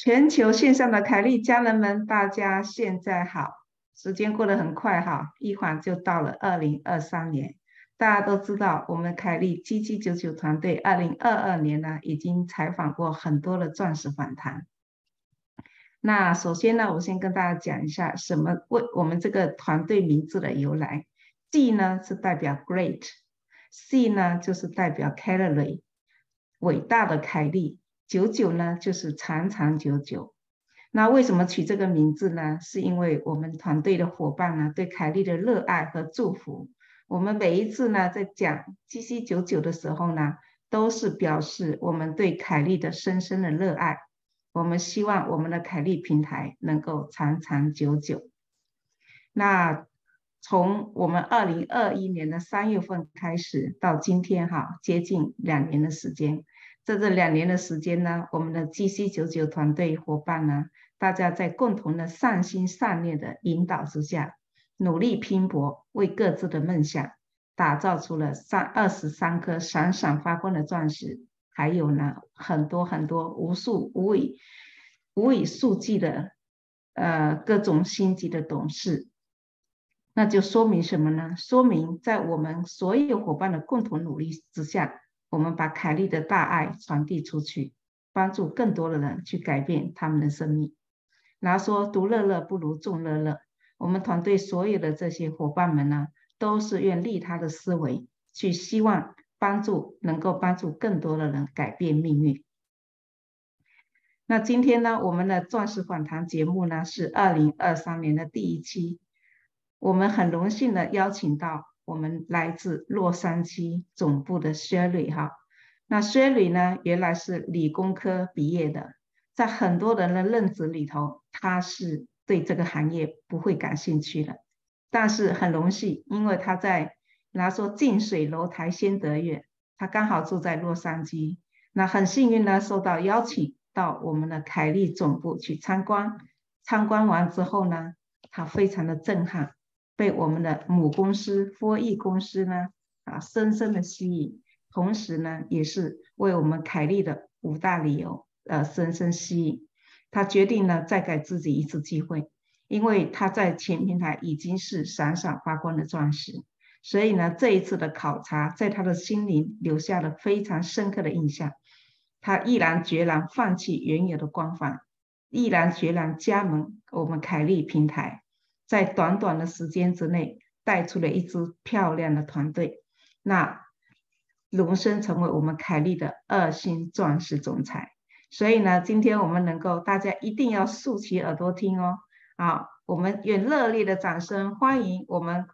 全球线上的凯利家人们，大家现在好！时间过得很快哈，一晃就到了2023年。大家都知道，我们凯利7799团队2022年呢，已经采访过很多的钻石访谈。那首先呢，我先跟大家讲一下为我们这个团队名字的由来。G 呢是代表 Great，C 呢就是代表 Calorie， 伟大的凯利。99呢就是长长久久。那为什么取这个名字呢？是因为我们团队的伙伴呢对凯利的热爱和祝福。我们每一次呢在讲 GC99 的时候呢，都是表示我们对凯利的深深的热爱。我们希望我们的凯利平台能够长长久久。那从我们2021年的3月份开始到今天哈，接近2年的时间。在这2年的时间呢，我们的 GC99 团队伙伴呢，大家在共同的善心善念的引导之下，努力拼搏，为各自的梦想打造出了23颗闪闪发光的钻石，还有呢很多很多无以数计的各种星级的董事。那就说明什么呢？说明在我们所有伙伴的共同努力之下，我们把凯利的大爱传递出去，帮助更多的人去改变他们的生命。然后说独乐乐不如众乐乐，我们团队所有的这些伙伴们呢，都是用利他的思维去希望能够帮助更多的人改变命运。那今天呢，我们的钻石访谈节目呢是2023年的第1期，我们很荣幸的邀请到我们来自洛杉矶总部的 Sherry 哈。那 Sherry 呢，原来是理工科毕业的，在很多人的认知里头，他是对这个行业不会感兴趣的。但是很荣幸，因为他说近水楼台先得月，他刚好住在洛杉矶，那很幸运呢，受到邀请到我们的凯利总部去参观。参观完之后呢，他非常的震撼，被我们的母公司4E公司呢深深的吸引，同时呢也是为我们凯利的5大理由深深吸引。他决定呢再给自己一次机会，因为他在前平台已经是闪闪发光的钻石，所以呢这一次的考察在他的心灵留下了非常深刻的印象。他毅然决然放弃原有的光环，毅然决然加盟我们凯利平台，在短短的时间之内带出了一支漂亮的团队，那荣升成为我们凯利的2星钻石总裁。所以呢，今天我们大家一定要竖起耳朵听哦。我们用热烈的掌声欢迎我们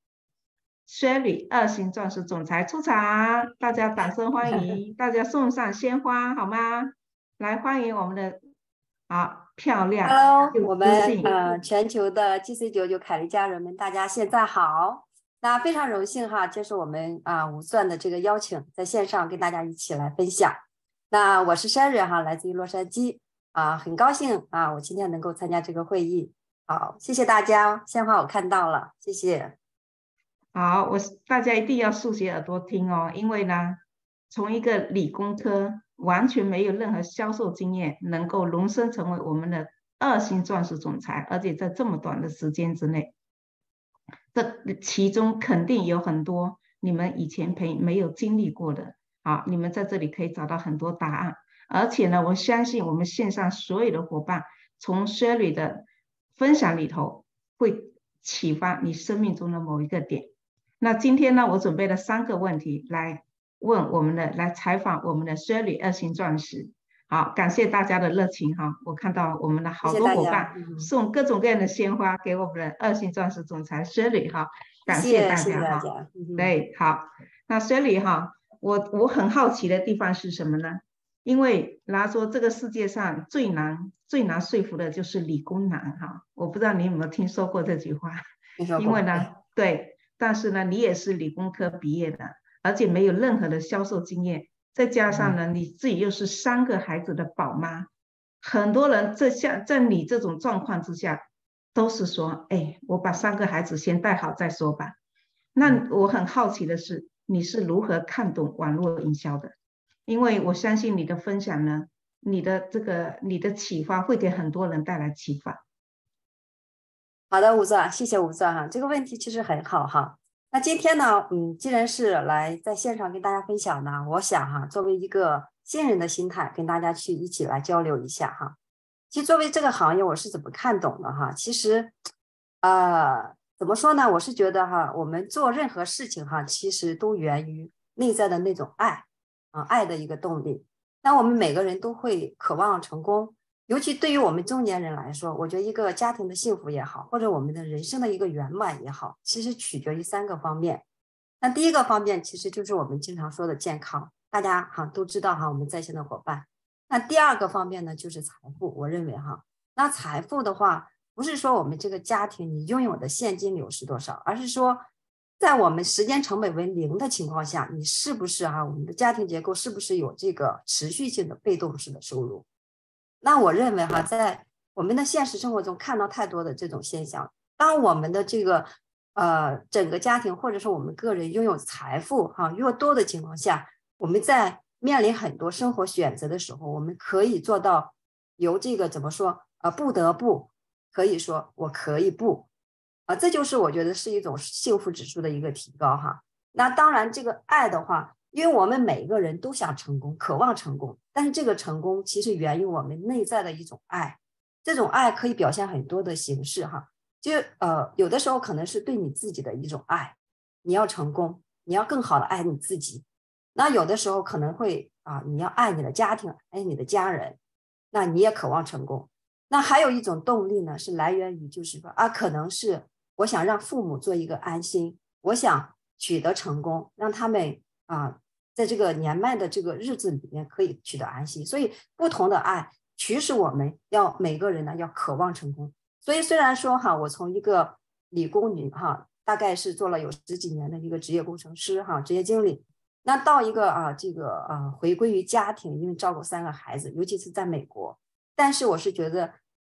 Sherry 2星钻石总裁出场，大家掌声欢迎，大家送上鲜花好吗？来欢迎我们的漂亮 Hello， 我们全球的 GC99 凯利家人们，大家现在好。那非常荣幸哈，接受我们无钻的这个邀请，在线上跟大家一起来分享。那我是 Sherry 哈，来自于洛杉矶很高兴我今天能够参加这个会议。好，谢谢大家，鲜花我看到了，谢谢。 好，大家一定要竖起耳朵听哦，因为呢，从一个理工科完全没有任何销售经验，能够荣升成为我们的2星钻石总裁，而且在这么短的时间之内，这其中肯定有很多你们以前没有经历过的你们在这里可以找到很多答案。而且呢，我相信我们线上所有的伙伴，从 Sherry 的分享里头会启发你生命中的某一个点。那今天呢，我准备了3个问题来采访我们的 Sherry 2星钻石。好，感谢大家的热情我看到我们的好多伙伴送各种各样的鲜花给我们的2星钻石总裁 Sherry 感谢大家对，好，那 Sherry 我很好奇的地方是什么呢？因为人家说这个世界上最难说服的就是理工男我不知道你有没有听说过这句话？因为呢，对。但是呢，你也是理工科毕业的，而且没有任何的销售经验，再加上呢，你自己又是3个孩子的宝妈，很多人在你这种状况之下，都是说，我把3个孩子先带好再说吧。那我很好奇的是，你是如何看懂网络营销的？因为我相信你的分享呢， 你的启发会给很多人带来启发。 好的，吴钻，谢谢吴钻哈，这个问题其实很好哈。那今天呢，既然是来在线上跟大家分享呢，我想哈，作为一个新人的心态，跟大家去一起来交流一下哈。其实作为这个行业，我是怎么看懂的哈？其实，怎么说呢？我是觉得哈，我们做任何事情哈，其实都源于内在的那种爱爱的一个动力。那我们每个人都会渴望成功。尤其对于我们中年人来说，我觉得一个家庭的幸福也好，或者我们的人生的一个圆满也好，其实取决于3个方面。那第一个方面其实就是我们经常说的健康，大家哈都知道哈，我们在线的伙伴。那第2个方面呢，就是财富。我认为哈，那财富的话，不是说我们这个家庭你拥有的现金流是多少，而是说在我们时间成本为0的情况下，你是不是我们的家庭结构是不是有这个持续性的被动式的收入？那我认为哈，在我们的现实生活中看到太多的这种现象。当我们的这个整个家庭或者说我们个人拥有财富越多的情况下，我们在面临很多生活选择的时候，我们可以做到由这个怎么说不得不可以说我可以不这就是我觉得是一种幸福指数的一个提高哈。那当然这个爱的话，因为我们每一个人都想成功，渴望成功，但是这个成功其实源于我们内在的一种爱。这种爱可以表现很多的形式哈，就有的时候可能是对你自己的一种爱，你要成功，你要更好的爱你自己。那有的时候可能会你要爱你的家庭，爱你的家人，那你也渴望成功。那还有一种动力呢，是来源于就是说可能是我想让父母做一个安心，我想取得成功，让他们在这个年迈的这个日子里面可以取得安心。所以不同的爱驱使我们要每个人呢要渴望成功。所以虽然说我从一个理工女大概是做了有10几年的一个职业工程师职业经理，那到一个这个回归于家庭，因为照顾3个孩子，尤其是在美国。但是我是觉得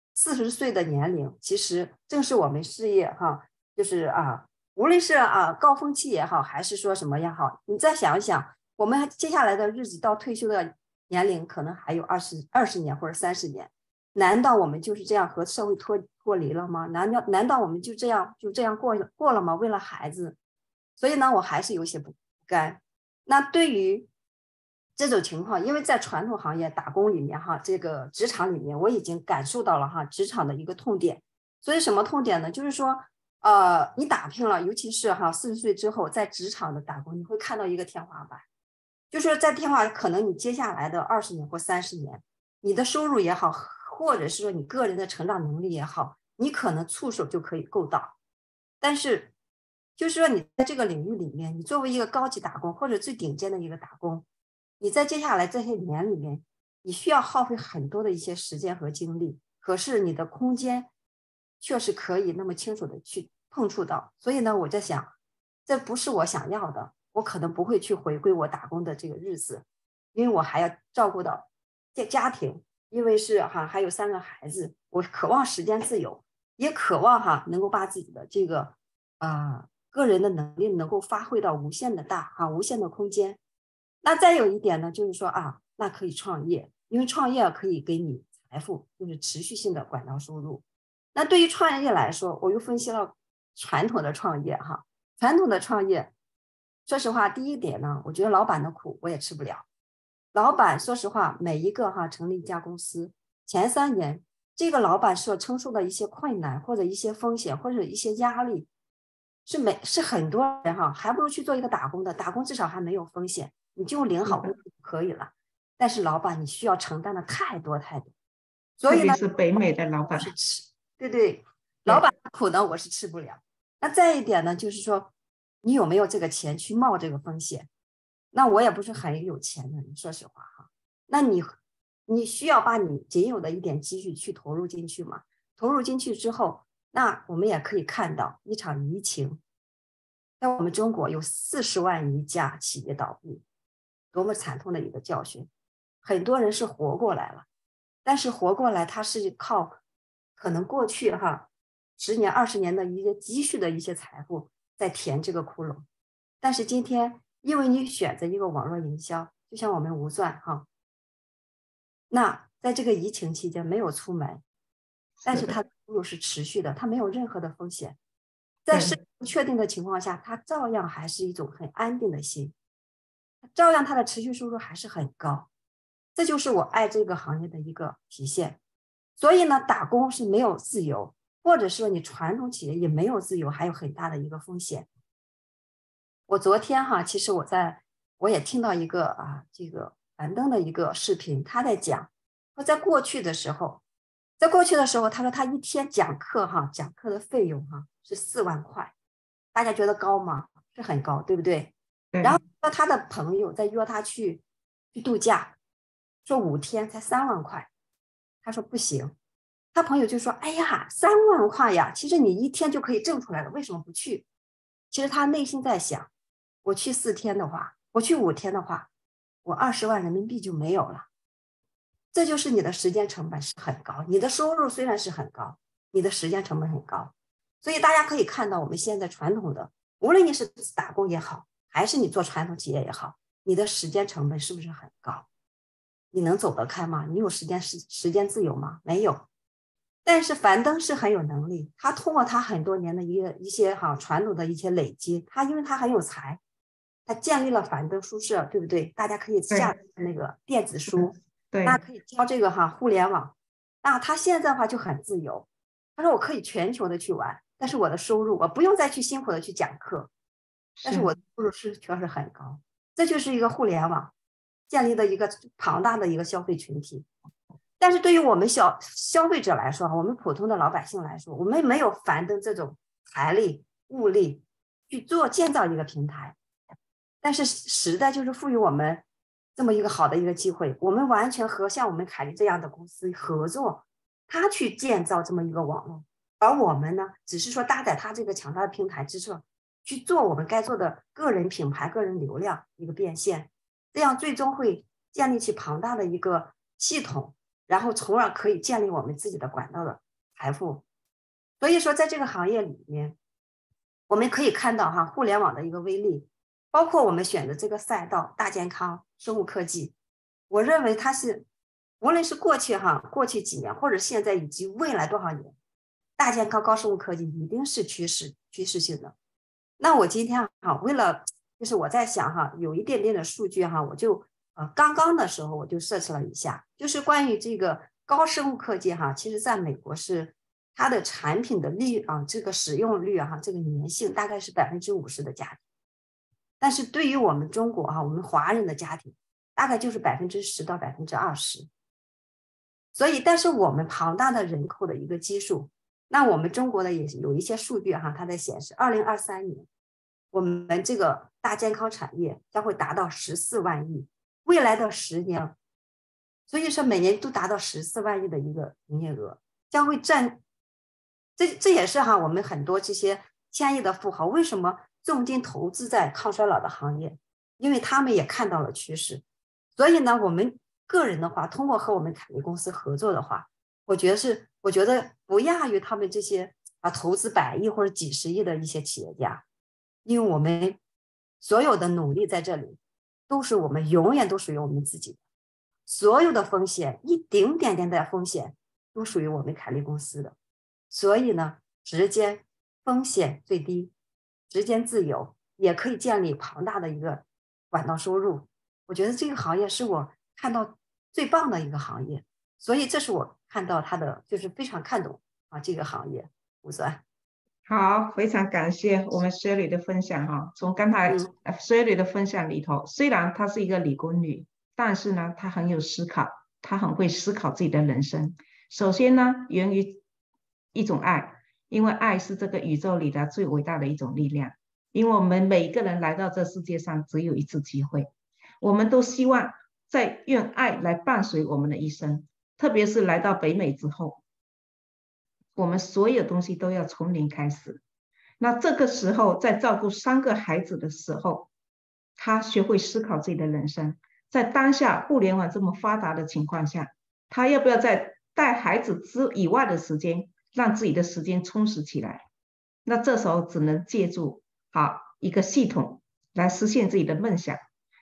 40岁的年龄其实正是我们事业就是无论是高峰期也好，还是说什么也好，你再想一想，我们接下来的日子到退休的年龄可能还有20年或者30年，难道我们就是这样和社会脱离了吗？难道我们就这样过了吗？为了孩子。所以呢，我还是有些不甘。那对于这种情况，因为在传统行业打工里面这个职场里面我已经感受到了职场的一个痛点。所以什么痛点呢？就是说你打拼了，尤其是40岁之后在职场的打工，你会看到一个天花板，就是在天花板可能你接下来的20年或30年，你的收入也好，或者是说你个人的成长能力也好，你可能触手就可以够到。但是就是说你在这个领域里面，你作为一个高级打工或者最顶尖的一个打工，你在接下来这些年里面，你需要耗费很多的一些时间和精力，可是你的空间确实可以那么清楚的去碰触到。所以呢，我在想，这不是我想要的，我可能不会去回归我打工的这个日子，因为我还要照顾到家庭，因为是还有3个孩子，我渴望时间自由，也渴望能够把自己的这个个人的能力能够发挥到无限的大无限的空间。那再有一点呢，就是说那可以创业，因为创业可以给你财富，就是持续性的管道收入。那对于创业来说，我又分析了传统的创业传统的创业，说实话，第一点呢，我觉得老板的苦我也吃不了。老板说实话，每一个成立一家公司前3年，这个老板所承受的一些困难或者一些风险或者一些压力，是很多人还不如去做一个打工的，打工至少还没有风险，你就领好工资就可以了。但是老板你需要承担的太多太多，所以呢， 特别是北美的老板， 对，老板的苦呢我是吃不了。那再一点呢，就是说你有没有这个钱去冒这个风险？那我也不是很有钱的人，说实话那你需要把你仅有的一点积蓄去投入进去嘛？投入进去之后，那我们也可以看到一场疫情，在我们中国有40万余家企业倒闭，多么惨痛的一个教训。很多人是活过来了，但是活过来他是靠可能过去10年20年的一些积蓄的一些财富在填这个窟窿。但是今天因为你选择一个网络营销，就像我们无算那在这个疫情期间没有出门，但是的他的收入是持续的，他没有任何的风险，在事情不确定的情况下，他照样还是一种很安定的心，照样他的持续收入还是很高。这就是我爱这个行业的一个体现。所以呢，打工是没有自由，或者说你传统企业也没有自由，还有很大的一个风险。我昨天其实我也听到一个这个樊登的一个视频，他在讲说在过去的时候，他说他一天讲课讲课的费用是4万块，大家觉得高吗？是很高，对不对？然后他的朋友在约他去度假，说5天才3万块，他说不行。他朋友就说：“哎呀，3万块呀，其实你1天就可以挣出来了，为什么不去？”其实他内心在想，我去4天的话，我去5天的话，我20万人民币就没有了。这就是你的时间成本是很高，你的收入虽然是很高，你的时间成本很高。所以大家可以看到，我们现在传统的，无论你是打工也好，还是你做传统企业也好，你的时间成本是不是很高？你能走得开吗？你有时间自由吗？没有。但是樊登是很有能力，他通过他很多年的一些传统的一些累积，因为他很有才，他建立了樊登书社，对不对？大家可以下那个电子书，那可以教这个互联网。那他现在的话就很自由，他说我可以全球的去玩，但是我的收入我不用再去辛苦的去讲课，但是我的收入确实很高。这就是一个互联网建立的一个庞大的一个消费群体。但是对于我们消费者来说，我们普通的老百姓来说，我们没有樊登这种财力物力去建造一个平台。但是时代就是赋予我们这么一个好的一个机会，我们完全和像我们凯利这样的公司合作，他去建造这么一个网络，而我们呢，只是说搭载他这个强大的平台之上，去做我们该做的个人品牌、个人流量一个变现，这样最终会建立起庞大的一个系统。然后从而可以建立我们自己的管道的财富。所以说在这个行业里面，我们可以看到互联网的一个威力，包括我们选的这个赛道大健康生物科技，我认为它是无论是过去几年，或者现在以及未来多少年，大健康高生物科技一定是趋势性的。那我今天为了就是我在想有一点点的数据我就刚刚的时候我就设置了一下，就是关于这个高生物科技其实在美国是它的产品的这个使用率这个粘性大概是50%的家庭，但是对于我们中国我们华人的家庭大概就是10%到20%。所以但是我们庞大的人口的一个基数，那我们中国的也有一些数据它在显示2023年我们这个大健康产业将会达到14万亿，未来的10年，所以说每年都达到14万亿的一个营业额，将会占，这也是我们很多这些千亿的富豪为什么重金投资在抗衰老的行业，因为他们也看到了趋势。所以呢，我们个人的话，通过和我们凯利公司合作的话，我觉得不亚于他们这些投资100亿或者几十亿的一些企业家，因为我们所有的努力在这里都是我们永远都属于我们自己的，所有的风险一丁点点的风险都属于我们凯利公司的。所以呢，时间风险最低，时间自由，也可以建立庞大的一个管道收入。我觉得这个行业是我看到最棒的一个行业，所以这是我看到它的就是非常看懂这个行业。吴酸， 好，非常感谢我们 Shirley 的分享从刚才Shirley 的分享里头，虽然她是一个理工女，但是呢，她很有思考，她很会思考自己的人生。首先呢，源于一种爱，因为爱是这个宇宙里的最伟大的一种力量。因为我们每一个人来到这世界上只有一次机会，我们都希望在用爱来伴随我们的一生，特别是来到北美之后，我们所有东西都要从零开始。那这个时候在照顾3个孩子的时候，他学会思考自己的人生，在当下互联网这么发达的情况下，他要不要在带孩子以外的时间让自己的时间充实起来。那这时候只能借助一个系统来实现自己的梦想。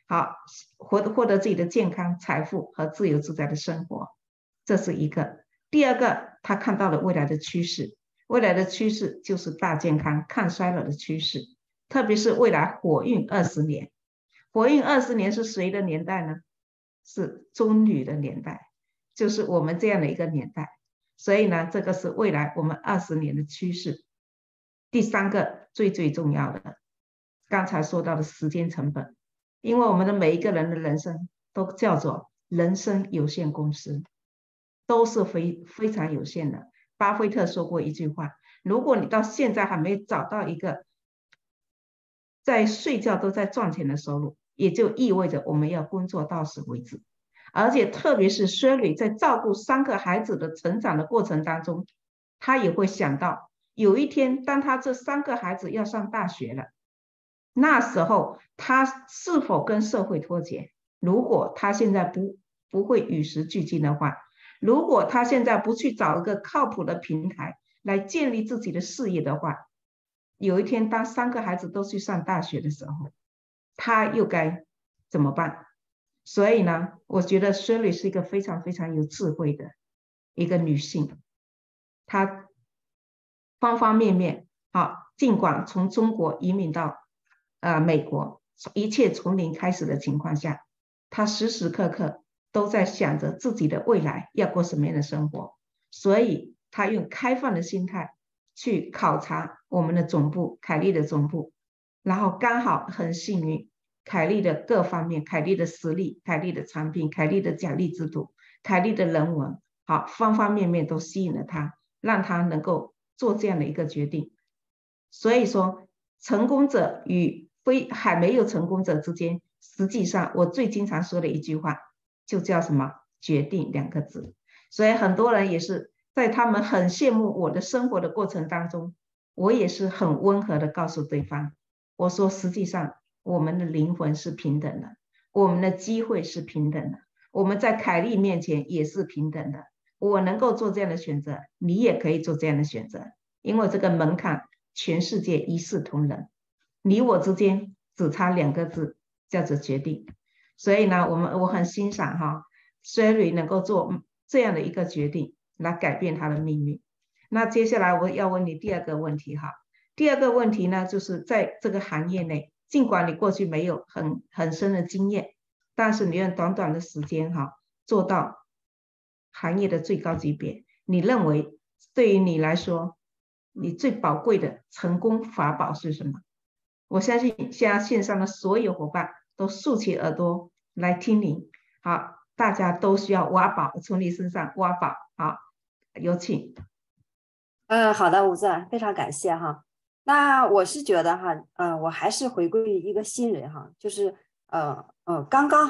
好获得自己的健康、财富和自由自在的生活，这是一个。第二个，他看到了未来的趋势，未来的趋势就是大健康、抗衰老的趋势，特别是未来火运20年。火运20年是谁的年代呢？是中女的年代，就是我们这样的一个年代。所以呢，这个是未来我们20年的趋势。第三个最重要的，刚才说到的时间成本，因为我们的每一个人的人生都叫做人生有限公司，都是非常有限的。巴菲特说过一句话，如果你到现在还没找到一个在睡觉都在赚钱的收入，也就意味着我们要工作到死为止。而且特别是 Shirley 在照顾3个孩子的成长的过程当中，他也会想到有一天当他这3个孩子要上大学了，那时候他是否跟社会脱节？如果他现在不会与时俱进的话，如果他现在不去找一个靠谱的平台来建立自己的事业的话，有一天当3个孩子都去上大学的时候，他又该怎么办？所以呢，我觉得 Shirley 是一个非常有智慧的一个女性，她方方面面尽管从中国移民到美国，一切从零开始的情况下，她时时刻刻都在想着自己的未来要过什么样的生活，所以她用开放的心态去考察我们的总部，凯利的总部，然后刚好很幸运，凯利的各方面，凯利的实力，凯利的产品，凯利的奖励制度，凯利的人文，方方面面都吸引了他，让他能够做这样的一个决定。所以说，成功者与还没有成功者之间，实际上我最经常说的一句话就叫什么？决定2个字。所以很多人也是在他们很羡慕我的生活的过程当中，我也是很温和的告诉对方，我说实际上我们的灵魂是平等的，我们的机会是平等的，我们在凯利面前也是平等的。我能够做这样的选择，你也可以做这样的选择，因为这个门槛全世界一视同仁，你我之间只差2个字，叫做决定。所以呢，我很欣赏Shirley 能够做这样的一个决定来改变他的命运。那接下来我要问你第2个问题第2个问题呢，就是在这个行业内，尽管你过去没有很深的经验，但是你用短短的时间做到行业的最高级别，你认为对于你来说，你最宝贵的成功法宝是什么？我相信现在线上的所有伙伴都竖起耳朵来听你，大家都需要挖宝，从你身上挖宝。有请。 好的，吴总，非常感谢那我是觉得我还是回归一个新人就是刚刚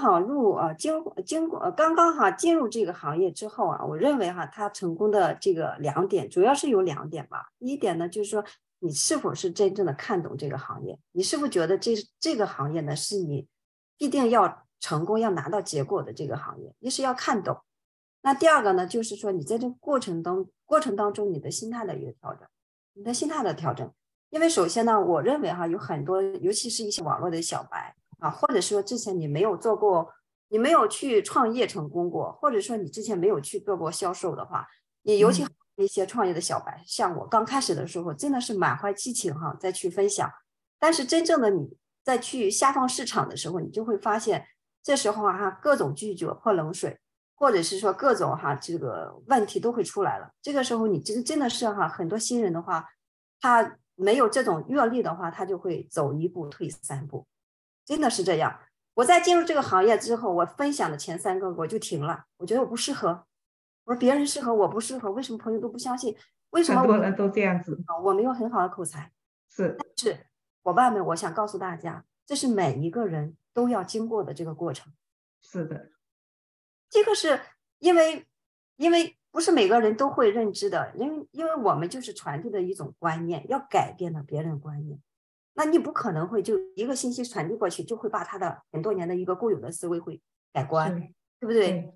进入这个行业之后我认为他成功的这个2点，主要是有2点吧。一点呢，就是说你是否是真正的看懂这个行业，你是否觉得这个行业呢是你必定要成功要拿到结果的这个行业，一是要看懂。那第2个呢，就是说你在这个过程当中你的心态的一个调整，因为首先呢，我认为有很多，尤其是一些网络的小白或者说之前你没有做过，你没有去创业成功过，或者说你之前没有去做过销售的话，你尤其一些创业的小白，像我刚开始的时候真的是满怀激情再去分享，但是真正的你在去下放市场的时候，你就会发现这时候各种拒绝泼冷水，或者是说各种这个问题都会出来了。这个时候你真的是很多新人的话，他没有这种阅历的话，他就会走1步退3步，真的是这样。我在进入这个行业之后，我分享的前3个我就停了，我觉得我不适合，我说别人适合我不适合，为什么朋友都不相信？为什么很多人都这样子？ 我没有很好的口才，但是伙伴们，我想告诉大家，这是每一个人都要经过的这个过程。 是的， 这个是因为不是每个人都会认知的，因为我们就是传递的一种观念，要改变了别人的观念，那你不可能会就一个信息传递过去，就会把他的很多年的一个固有的思维会改观，对不对？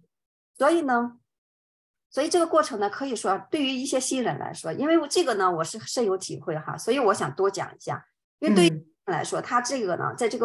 所以这个过程呢，可以说对于一些新人来说，因为这个呢我是深有体会所以我想多讲一下。因为对于来说，他这个呢，在这个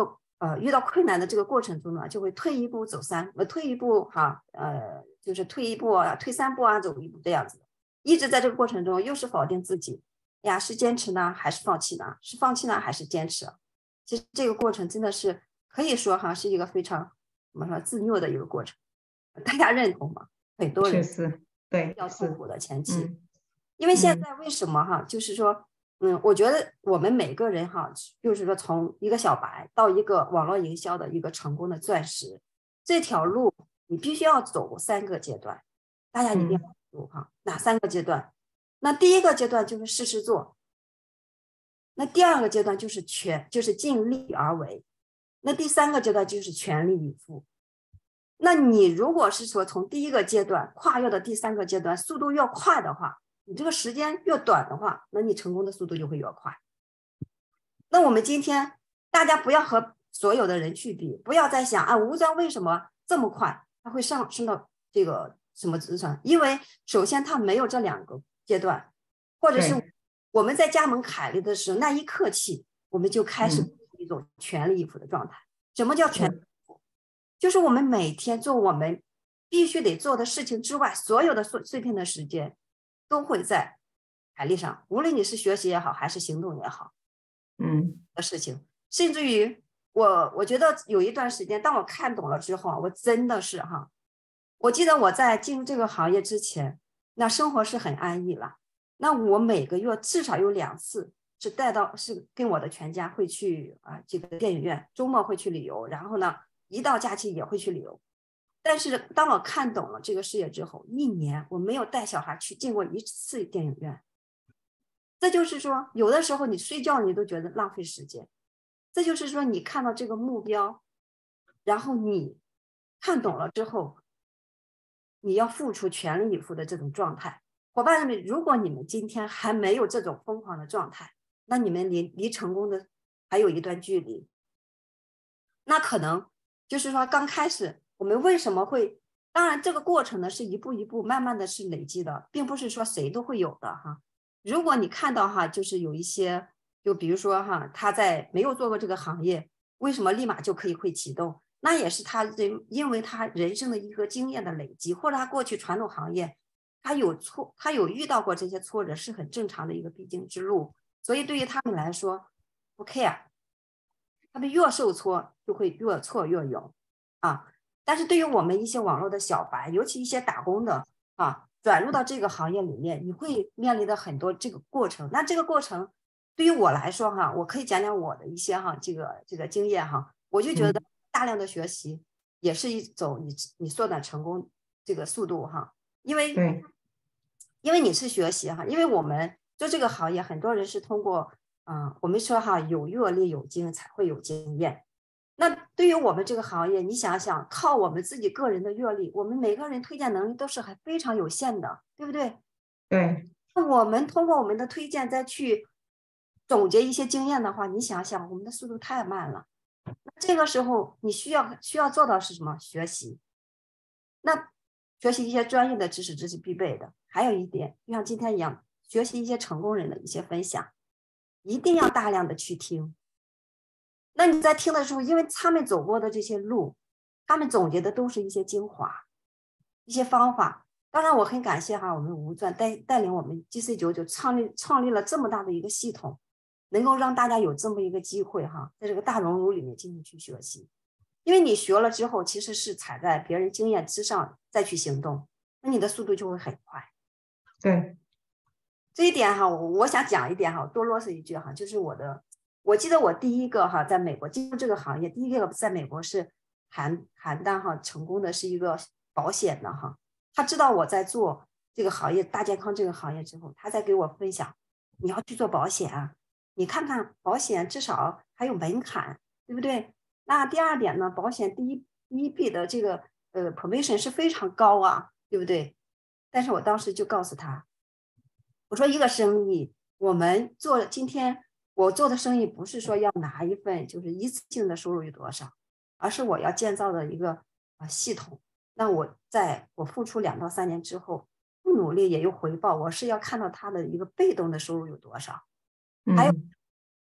遇到困难的这个过程中呢，就会退一步退一步就是退一步啊，退3步啊，走1步这样子的，一直在这个过程中又是否定自己，呀，是坚持呢还是放弃呢？是放弃呢还是坚持？其实这个过程真的是可以说是一个非常怎么说自虐的一个过程，大家认同吗？很多人确实，对， 比较痛苦的前期， 嗯因为现在为什么就是说，我觉得我们每个人就是说从一个小白到一个网络营销的一个成功的钻石，这条路你必须要走3个阶段，大家一定要记住哪3个阶段？那第一个阶段就是试试做，那第2个阶段就是尽力而为，那第3个阶段就是全力以赴。那你如果是说从第1个阶段跨越到第3个阶段，速度越快的话，你这个时间越短的话，那你成功的速度就会越快。那我们今天大家不要和所有的人去比，不要再想吴尊为什么这么快，他会升到这个什么职场？因为首先他没有这2个阶段，或者是我们在加盟凯利的时候，那一刻起，我们就开始一种全力以赴的状态。什么叫全力以赴？就是我们每天做我们必须得做的事情之外，所有的碎片的时间都会在凯利上，无论你是学习也好，还是行动也好，的事情。甚至于我觉得有一段时间，当我看懂了之后，我真的是我记得我在进入这个行业之前，那生活是很安逸了。那我每个月至少有2次是跟我的全家会去这个电影院，周末会去旅游，然后呢，一到假期也会去旅游。但是当我看懂了这个事业之后，1年我没有带小孩去进过1次电影院。这就是说，有的时候你睡觉你都觉得浪费时间。这就是说，你看到这个目标，然后你看懂了之后，你要付出全力以赴的这种状态。伙伴们，如果你们今天还没有这种疯狂的状态，那你们离成功的还有一段距离。那可能就是说，刚开始我们为什么会？当然，这个过程呢是一步一步慢慢的是累积的，并不是说谁都会有的如果你看到就是有一些，就比如说他在没有做过这个行业，为什么立马就可以会启动？那也是因为他人生的一个经验的累积，或者他过去传统行业他有遇到过这些挫折，是很正常的一个必经之路。所以对于他们来说不 care， 他们越受挫就会越挫越勇但是对于我们一些网络的小白，尤其一些打工的转入到这个行业里面，你会面临的很多这个过程。那这个过程对于我来说我可以讲讲我的一些这个经验我就觉得大量的学习也是一种你缩短成功这个速度因为你是学习因为我们做这个行业，很多人是通过我们说有阅历有经才会有经验。那对于我们这个行业，你想想，靠我们自己个人的阅历，我们每个人推荐能力都是非常有限的，对不对？ 对。 那我们通过我们的推荐再去总结一些经验的话，你想想，我们的速度太慢了。那这个时候你需要做到是什么？学习。那学习一些专业的知识，这是必备的。还有一点，就像今天一样，学习一些成功人的一些分享，一定要大量的去听。那你在听的时候，因为他们走过的这些路，他们总结的都是一些精华，一些方法。当然，我很感谢我们吴钻带领我们 GC99创立了这么大的一个系统，能够让大家有这么一个机会在这个大熔炉里面进行去学习。因为你学了之后，其实是踩在别人经验之上再去行动，那你的速度就会很快。 对， 这一点我想讲一点多啰嗦一句就是我记得我第一个在美国进入这个行业，第一个在美国是邯郸成功的是一个保险的他知道我在做这个行业大健康这个行业之后，他在给我分享，你要去做保险你看看保险至少还有门槛，对不对？那第二点呢，保险第一笔的这个commission 是非常高对不对？但是我当时就告诉他，我说一个生意，今天我做的生意不是说要拿一份就是一次性的收入有多少，而是我要建造的一个系统。那我付出2到3年之后，不努力也有回报，我是要看到他的一个被动的收入有多少。还有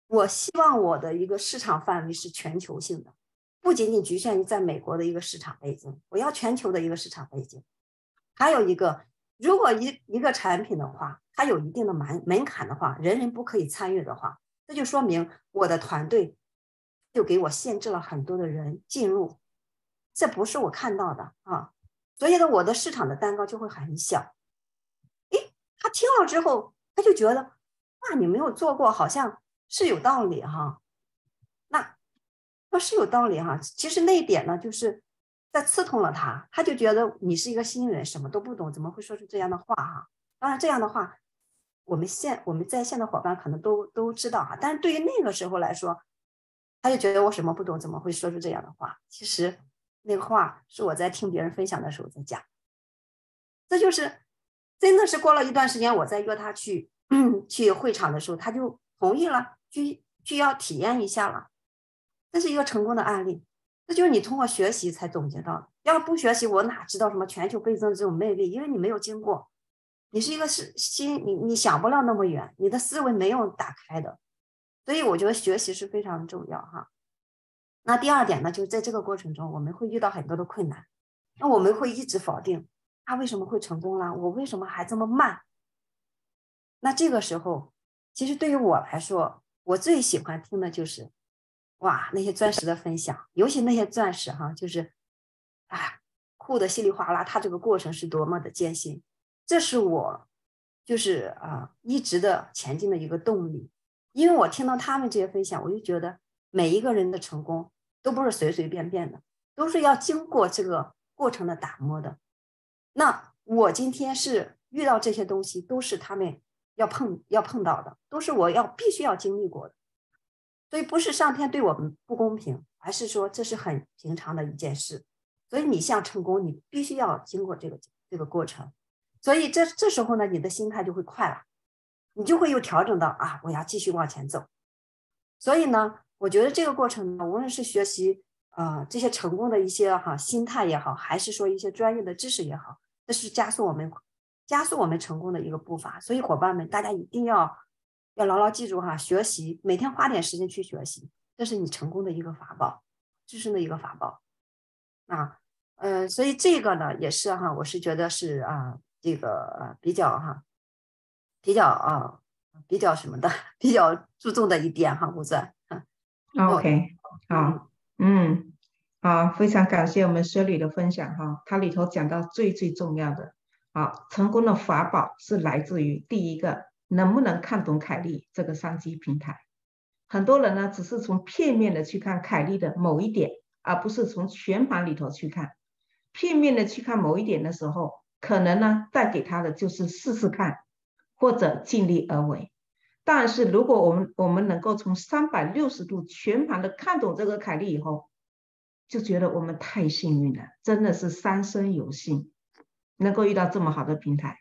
我希望我的一个市场范围是全球性的，不仅仅局限于在美国的一个市场背景，我要全球的一个市场背景。还有一个，如果一个产品的话，它有一定的门槛的话，人人不可以参与的话，这就说明我的团队就给我限制了很多的人进入，这不是我看到的啊。所以呢，我的市场的蛋糕就会很小。诶，他听了之后，他就觉得，哇，你没有做过，好像是有道理哈。那是有道理哈。其实那一点呢，就是在刺痛了他，他就觉得你是一个新人，什么都不懂，怎么会说出这样的话哈？当然这样的话，我们在线的伙伴可能都知道哈，但是对于那个时候来说，他就觉得我什么不懂，怎么会说出这样的话？其实那个话是我在听别人分享的时候在讲，这就是真的是过了一段时间，我再约他去会场的时候，他就同意了，就要体验一下了。这是一个成功的案例，这就是你通过学习才总结到的。要不学习，我哪知道什么全球倍增这种魅力？因为你没有经过，你是一个心，你想不了那么远，你的思维没有打开的。所以我觉得学习是非常重要哈。那第二点呢，就是在这个过程中，我们会遇到很多的困难，那我们会一直否定他为什么会成功了，我为什么还这么慢？那这个时候，其实对于我来说，我最喜欢听的就是哇，那些钻石的分享，尤其那些钻石哈，就是啊，哭的稀里哗啦，它这个过程是多么的艰辛，这是我就是一直的前进的一个动力。因为我听到他们这些分享，我就觉得每一个人的成功都不是随随便便的，都是要经过这个过程的打磨的。那我今天是遇到这些东西，都是他们要碰到的，都是我必须要经历过的。所以不是上天对我们不公平，而是说这是很平常的一件事。所以你想成功，你必须要经过这个过程。所以这时候呢，你的心态就会快了，你就会又调整到我要继续往前走。所以呢，我觉得这个过程呢，无论是学习这些成功的一些心态也好，还是说一些专业的知识也好，这是加速我们成功的一个步伐。所以伙伴们，大家一定要牢牢记住哈，学习每天花点时间去学习，这是你成功的一个法宝，知识的一个法宝啊。所以这个呢也是哈，我是觉得是这个比较什么的，比较注重的一点哈，吴总。 OK， 好，好，非常感谢我们雪里的分享哈，它里头讲到最重要的，好，成功的法宝是来自于第一个，能不能看懂凯利这个商机平台。很多人呢只是从片面的去看凯利的某一点，而不是从全盘里头去看。片面的去看某一点的时候，可能呢带给他的就是试试看，或者尽力而为。但是如果我们能够从360度全盘的看懂这个凯利以后，就觉得我们太幸运了，真的是三生有幸，能够遇到这么好的平台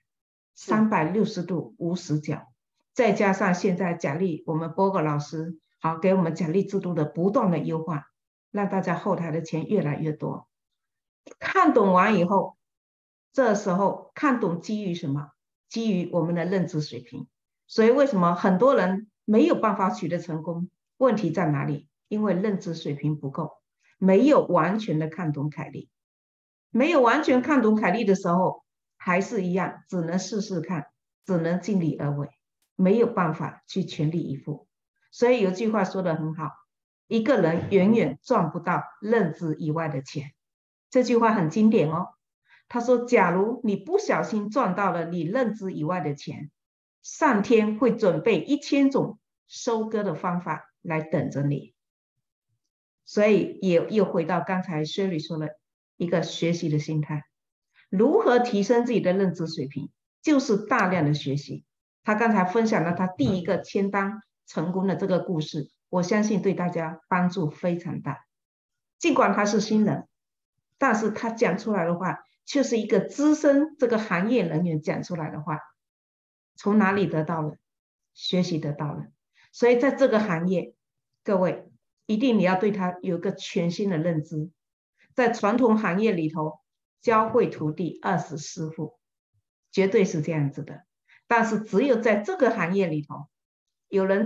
，360度无死角。再加上现在奖励我们波哥老师好给我们奖励制度的不断的优化，让大家后台的钱越来越多。看懂完以后，这时候看懂基于什么？基于我们的认知水平。所以为什么很多人没有办法取得成功？问题在哪里？因为认知水平不够，没有完全的看懂凯利。没有完全看懂凯利的时候，还是一样，只能试试看，只能尽力而为，没有办法去全力以赴。所以有句话说得很好，一个人远远赚不到认知以外的钱。这句话很经典哦。他说，假如你不小心赚到了你认知以外的钱，上天会准备1000种收割的方法来等着你。所以也又回到刚才薛律说的一个学习的心态，如何提升自己的认知水平，就是大量的学习。他刚才分享了他第一个签单成功的这个故事，我相信对大家帮助非常大。尽管他是新人，但是他讲出来的话却是一个资深这个行业人员讲出来的话。从哪里得到了？学习得到了。所以在这个行业，各位一定你要对他有个全新的认知。在传统行业里头，教会徒弟20师傅，绝对是这样子的。但是只有在这个行业里头，有人教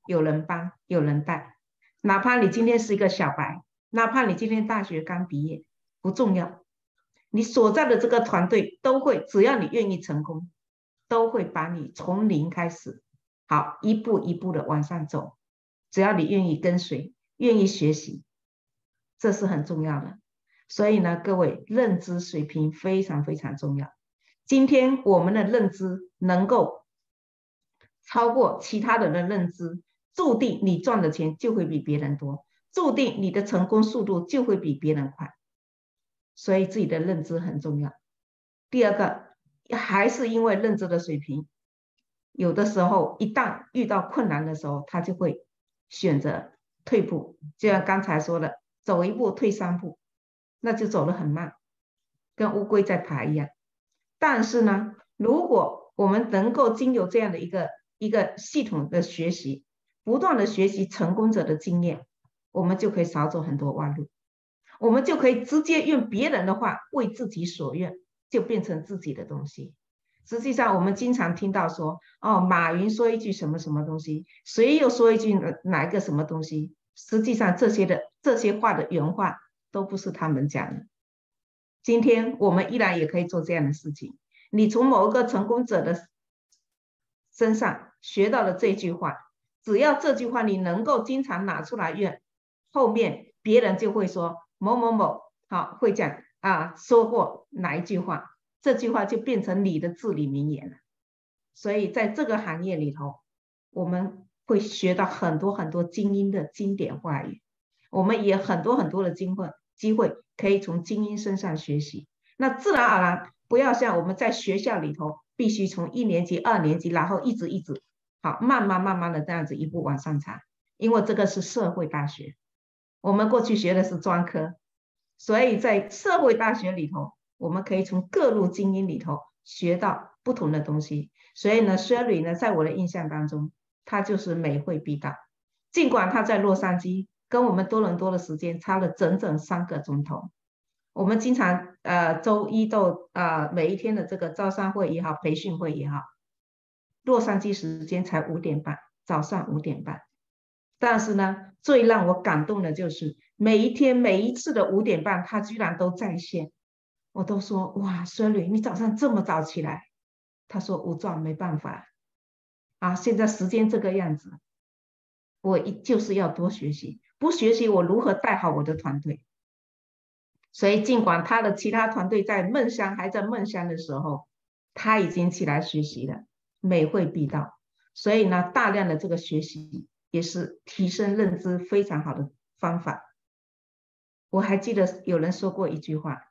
有人帮，有人带。哪怕你今天是一个小白，哪怕你今天大学刚毕业，不重要，你所在的这个团队都会，只要你愿意成功，都会把你从零开始，好，一步一步的往上走。只要你愿意跟随，愿意学习，这是很重要的。所以呢，各位，认知水平非常非常重要。今天我们的认知能够超过其他人的认知，注定你赚的钱就会比别人多，注定你的成功速度就会比别人快。所以自己的认知很重要。第二个，还是因为认知的水平，有的时候一旦遇到困难的时候，他就会选择退步。就像刚才说的，走一步退三步，那就走得很慢，跟乌龟在爬一样。但是呢，如果我们能够经由这样的一个系统的学习，不断的学习成功者的经验，我们就可以少走很多弯路，我们就可以直接用别人的话为自己所愿，就变成自己的东西。实际上我们经常听到说，哦，马云说一句什么什么东西，谁又说一句哪一个什么东西，实际上这些话的原话都不是他们讲的。今天我们依然也可以做这样的事情。你从某一个成功者的身上学到了这句话，只要这句话你能够经常拿出来用，后面别人就会说某某某好会讲啊说过哪一句话，这句话就变成你的至理名言了。所以在这个行业里头，我们会学到很多很多精英的经典话语，我们也很多很多的机会可以从精英身上学习。那自然而然，不要像我们在学校里头必须从1年级、2年级，然后一直好慢慢的这样子一步往上爬，因为这个是社会大学，我们过去学的是专科，所以在社会大学里头，我们可以从各路精英里头学到不同的东西。所以呢 Shirley 呢，在我的印象当中，他就是每会必到，尽管他在洛杉矶跟我们多伦多的时间差了整整3个钟头。我们经常周一到每一天的这个招商会也好，培训会也好，洛杉矶时间才5点半，早上5点半。但是呢，最让我感动的就是每一天每一次的5点半，他居然都在线。我都说哇 Shirley 你早上这么早起来？他说吴壮没办法啊，现在时间这个样子，我就是要多学习，不学习我如何带好我的团队。所以尽管他的其他团队在梦乡还在梦乡的时候，他已经起来学习了，每会必到。所以呢，大量的这个学习也是提升认知非常好的方法。我还记得有人说过一句话，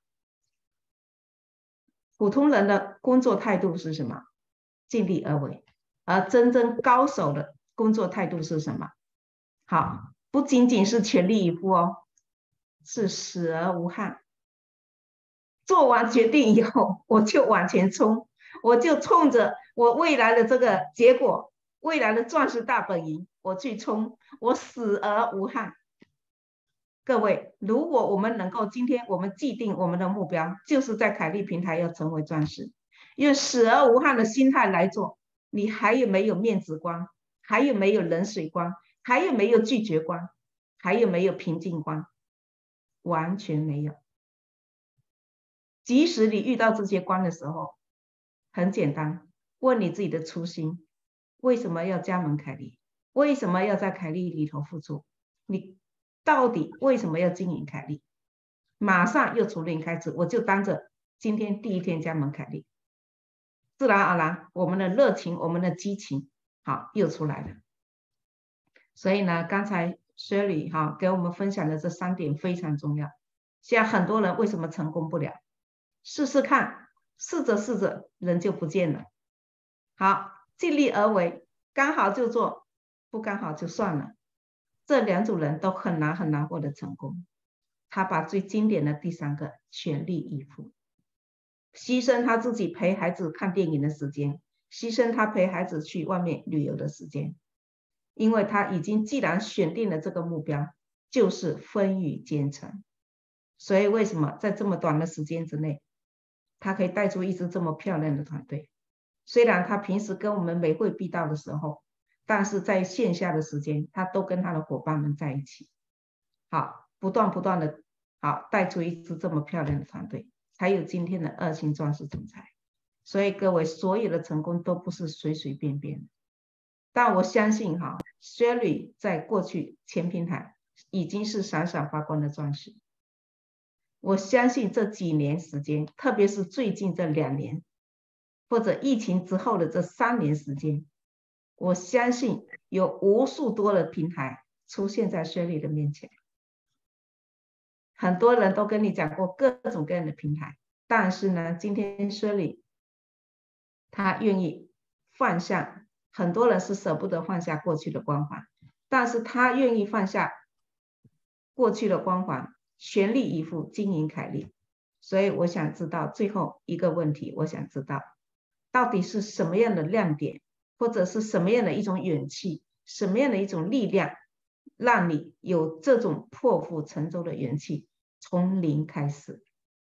普通人的工作态度是什么？尽力而为。而真正高手的工作态度是什么？好，不仅仅是全力以赴哦，是死而无憾。做完决定以后，我就往前冲，我就冲着我未来的这个结果，未来的钻石大本营，我去冲，我死而无憾。各位，如果我们能够今天我们既定我们的目标，就是在凯利平台要成为钻石，用死而无憾的心态来做，你还有没有面子观？还有没有冷水观？还有没有拒绝观？还有没有平静观？完全没有。即使你遇到这些关的时候，很简单，问你自己的初心，为什么要加盟凯利？为什么要在凯利里头付出？你到底为什么要经营凯利？马上又从零开始，我就当着今天第一天加盟凯利，自然而然我们的热情，我们的激情好又出来了。所以呢，刚才 Shirley 给我们分享的这3点非常重要。现在很多人为什么成功不了？试试看，试着人就不见了。好，尽力而为，刚好就做，不刚好就算了。这2种人都很难获得成功。他把最经典的第3个全力以赴，牺牲他自己陪孩子看电影的时间，牺牲他陪孩子去外面旅游的时间，因为他已经既然选定了这个目标，就是风雨兼程。所以为什么在这么短的时间之内，他可以带出一支这么漂亮的团队？虽然他平时跟我们每会必到的时候， 但是在线下的时间，他都跟他的伙伴们在一起，好，不断的，好，带出一支这么漂亮的团队，才有今天的2星钻石总裁。所以各位，所有的成功都不是随随便便的。但我相信哈 ，Shirley 在过去前平台已经是闪闪发光的钻石。我相信这几年时间，特别是最近这2年，或者疫情之后的这3年时间，我相信有无数多的平台出现在 Shirley 的面前。很多人都跟你讲过各种各样的平台，但是呢，今天 Shirley 他愿意放下，很多人是舍不得放下过去的光环，但是他愿意放下过去的光环，全力以赴经营凯利。所以我想知道最后一个问题，我想知道到底是什么样的亮点，或者是什么样的一种勇气，什么样的一种力量，让你有这种破釜沉舟的勇气，从零开始。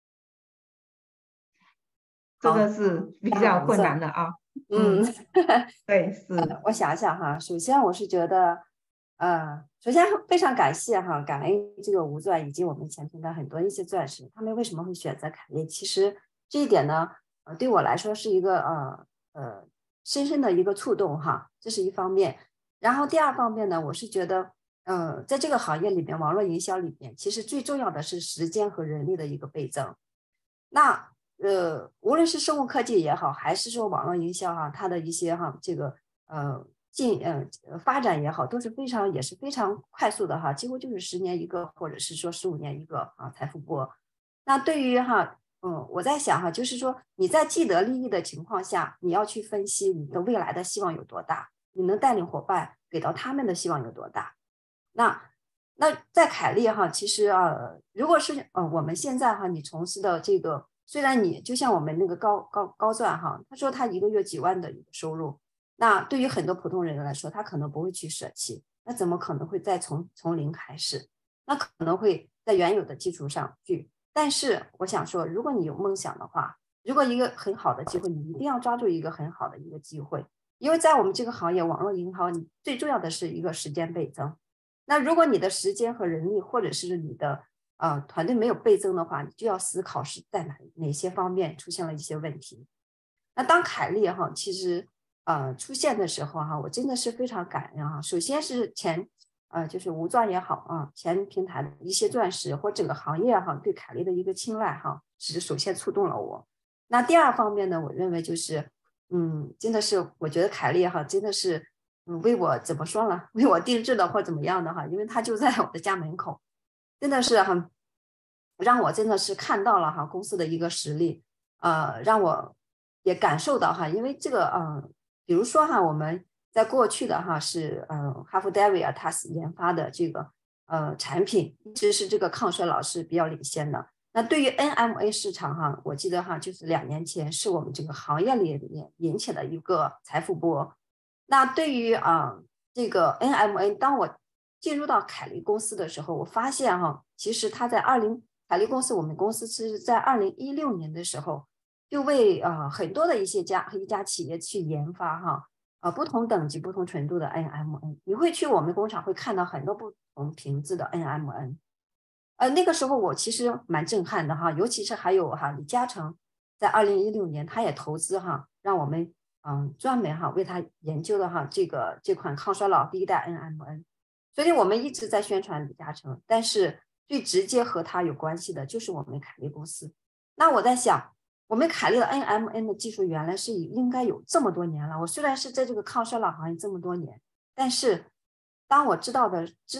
这个是比较困难的啊。对，是。 我想想哈，首先我是觉得，首先非常感谢哈，感恩这个吴钻以及我们前平台很多一些钻石，他们为什么会选择凯利？其实这一点呢，对我来说是一个深深的一个触动哈，这是一方面。然后第二方面呢，我是觉得，在这个行业里边，网络营销里边，其实最重要的是时间和人力的一个倍增。那无论是生物科技也好，还是说网络营销哈，它的一些哈这个发展也好，都是也是非常快速的哈，几乎就是10年一个，或者是说15年一个啊财富波。那对于哈我在想哈，就是说你在既得利益的情况下，你要去分析你的未来的希望有多大，你能带领伙伴给到他们的希望有多大。那在凯利哈，其实如果是我们现在哈，你从事的这个，虽然你就像我们那个高钻哈，他说他1个月几万的一个收入，那对于很多普通人来说，他可能不会去舍弃，那怎么可能会再从零开始？那可能会在原有的基础上去。但是我想说，如果你有梦想的话，如果一个很好的机会，你一定要抓住一个很好的一个机会，因为在我们这个行业，网络银行，你最重要的是一个时间倍增。那如果你的时间和人力，或者是你的团队没有倍增的话，你就要思考是在哪些方面出现了一些问题。那当凯利哈其实出现的时候哈，我真的是非常感恩哈。首先是就是吴钻也好啊，前平台的一些钻石或整个行业哈对凯利的一个青睐哈，是首先触动了我。那第二方面呢，我认为就是真的是我觉得凯利哈真的是为我怎么说呢？为我定制的或怎么样的哈，因为他就在我的家门口，真的是很让我真的是看到了哈公司的一个实力，让我也感受到哈，因为这个比如说哈，我们在过去的哈是哈弗戴维尔他研发的这个产品，一直是这个抗衰老是比较领先的。那对于 NMA 市场哈，我记得哈就是2年前是我们这个行业里面引起的一个财富波。那对于这个 NMN， 当我进入到凯利公司的时候，我发现哈，其实他在凯利公司，我们公司是在2016年的时候，就为很多的一家企业去研发哈不同等级、不同程度的 NMN。你会去我们工厂会看到很多不同瓶子的 NMN。那个时候我其实蛮震撼的哈，尤其是还有哈李嘉诚在2016年他也投资哈，让我们专门哈为他研究的哈这款抗衰老第1代 NMN。所以我们一直在宣传李嘉诚，但是最直接和他有关系的就是我们凯利公司。那我在想，我们凯利的 NMN 的技术原来是应该有这么多年了。我虽然是在这个抗衰老行业这么多年，但是当我知道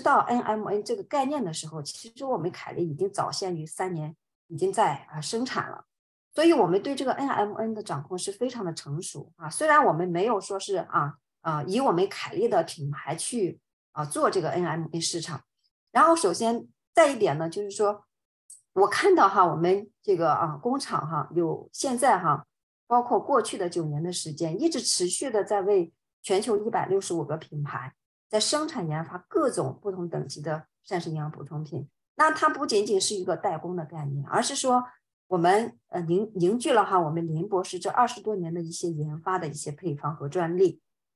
NMN 这个概念的时候，其实我们凯利已经早先于3年已经在生产了。所以我们对这个 NMN 的掌控是非常的成熟啊。虽然我们没有说是以我们凯利的品牌去做这个 NMN 市场。然后首先再一点呢，就是说我看到哈我们这个工厂哈有现在哈包括过去的9年的时间，一直持续的在为全球165个品牌在生产研发各种不同等级的膳食营养补充品。那它不仅仅是一个代工的概念，而是说我们凝聚了哈我们林博士这20多年的一些研发的一些配方和专利。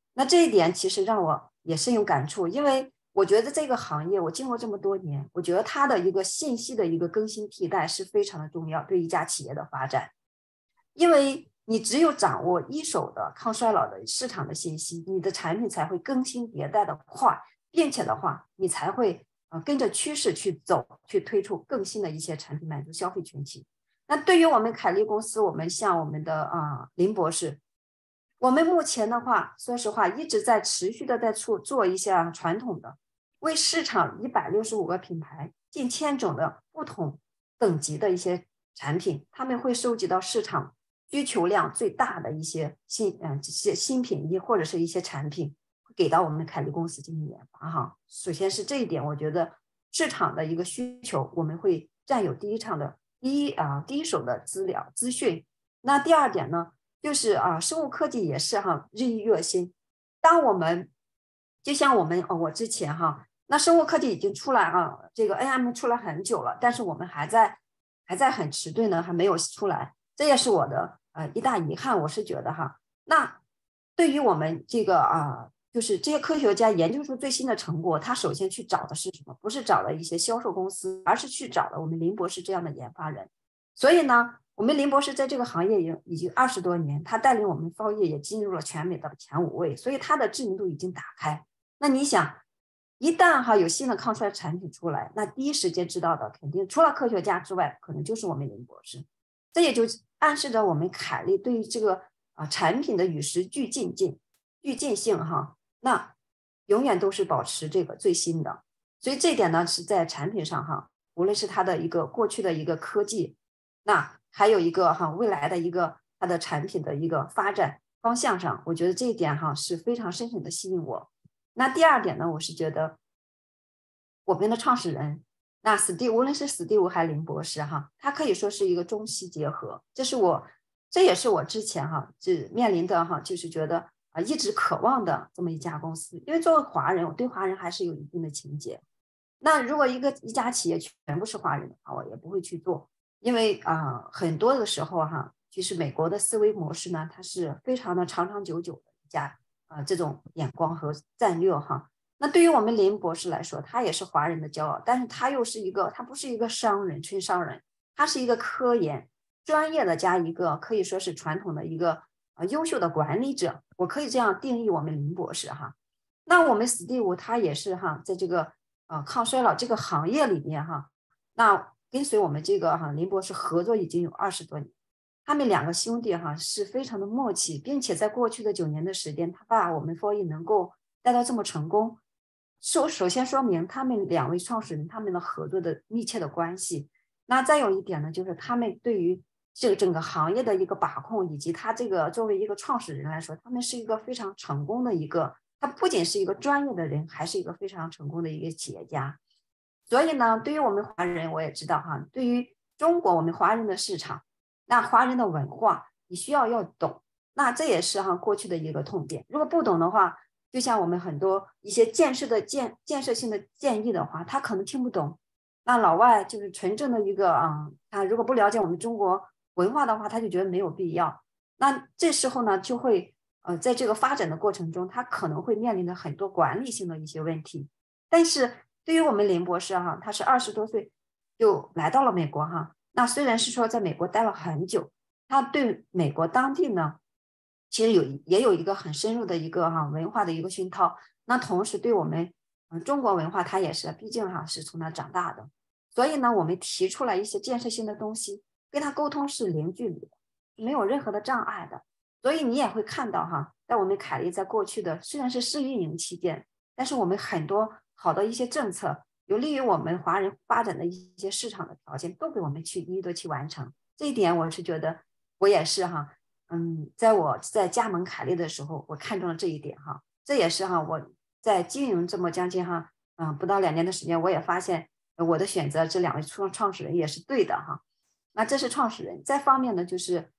那这一点其实让我也深有感触，因为我觉得这个行业我经过这么多年，我觉得它的一个信息的一个更新替代是非常的重要，对一家企业的发展。因为你只有掌握一手的抗衰老的市场的信息，你的产品才会更新迭代的快，并且的话，你才会跟着趋势去走，去推出更新的一些产品，满足消费群体。那对于我们凯利公司，我们像我们的林博士，我们目前的话，说实话一直在持续的在做一些传统的，为市场165个品牌、近1000种的不同等级的一些产品，他们会收集到市场需求量最大的一些这些新品或者是一些产品，给到我们凯利公司进行研发哈。首先是这一点，我觉得市场的一个需求，我们会占有第一手的资料资讯。那第二点呢，就是生物科技也是日益跃新。当我们就像我之前那生物科技已经出来这个 AM 出来很久了，但是我们还在很迟钝呢，还没有出来，这也是我的一大遗憾。我是觉得那对于我们这个就是这些科学家研究出最新的成果，他首先去找的是什么？不是找了一些销售公司，而是去找了我们林博士这样的研发人。所以呢，我们林博士在这个行业已经20多年，他带领我们报业也进入了全美的前5位，所以他的知名度已经打开。那你想，一旦有新的抗衰产品出来，那第一时间知道的肯定除了科学家之外，可能就是我们林博士。这也就暗示着我们凯利对于这个产品的与时俱进性那永远都是保持这个最新的。所以这点呢是在产品上无论是它的一个过去的一个科技，那还有一个未来的一个它的产品的一个发展方向上，我觉得这一点是非常深深的吸引我。那第二点呢，我是觉得我们的创始人那无论是史蒂夫还是林博士他可以说是一个中西结合，这也是我之前面临的就是觉得一直渴望的这么一家公司。因为作为华人，我对华人还是有一定的情结。那如果一家企业全部是华人的话，我也不会去做。因为很多的时候其实美国的思维模式呢，它是非常的长长久久的一家这种眼光和战略那对于我们林博士来说，他也是华人的骄傲，但是他不是一个纯商人，他是一个科研专业的加一个可以说是传统的一个优秀的管理者。我可以这样定义我们林博士那我们史蒂夫他也是在这个抗衰老这个行业里面那跟随我们这个林博士合作已经有20多年。他们2个兄弟是非常的默契，并且在过去的9年的时间，他把我们4E能够带到这么成功，首先说明他们2位创始人他们的合作的密切的关系。那再有一点呢，就是他们对于这个整个行业的一个把控，以及他这个作为一个创始人来说，他们是一个非常成功的他不仅是一个专业的人，还是一个非常成功的一个企业家。所以呢，对于我们华人，我也知道对于中国我们华人的市场，那华人的文化你需要懂。那这也是过去的一个痛点。如果不懂的话，就像我们很多一些建设性的建议的话，他可能听不懂。那老外就是纯正的一个他如果不了解我们中国文化的话，他就觉得没有必要。那这时候呢，就会在这个发展的过程中，他可能会面临着很多管理性的一些问题。但是对于我们林博士他是20多岁就来到了美国那虽然是说在美国待了很久，他对美国当地呢其实也有一个很深入的一个文化的一个熏陶。那同时对我们中国文化，他也是毕竟是从那长大的。所以呢，我们提出来一些建设性的东西，跟他沟通是零距离的，没有任何的障碍的。所以你也会看到在我们凯利在过去的虽然是试运营期间，但是我们很多好的一些政策，有利于我们华人发展的一些市场的条件，都给我们一一的去完成。这一点我是觉得我也是在我在加盟凯利的时候，我看中了这一点这也是我在经营这么将近不到2年的时间，我也发现我的选择这2位创始人也是对的那这是创始人。再方面呢，就是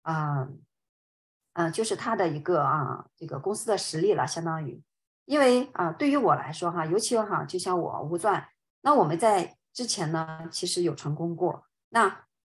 就是他的一个这个公司的实力了，相当于。因为对于我来说尤其就像我吴钻，那我们在之前呢其实有成功过。那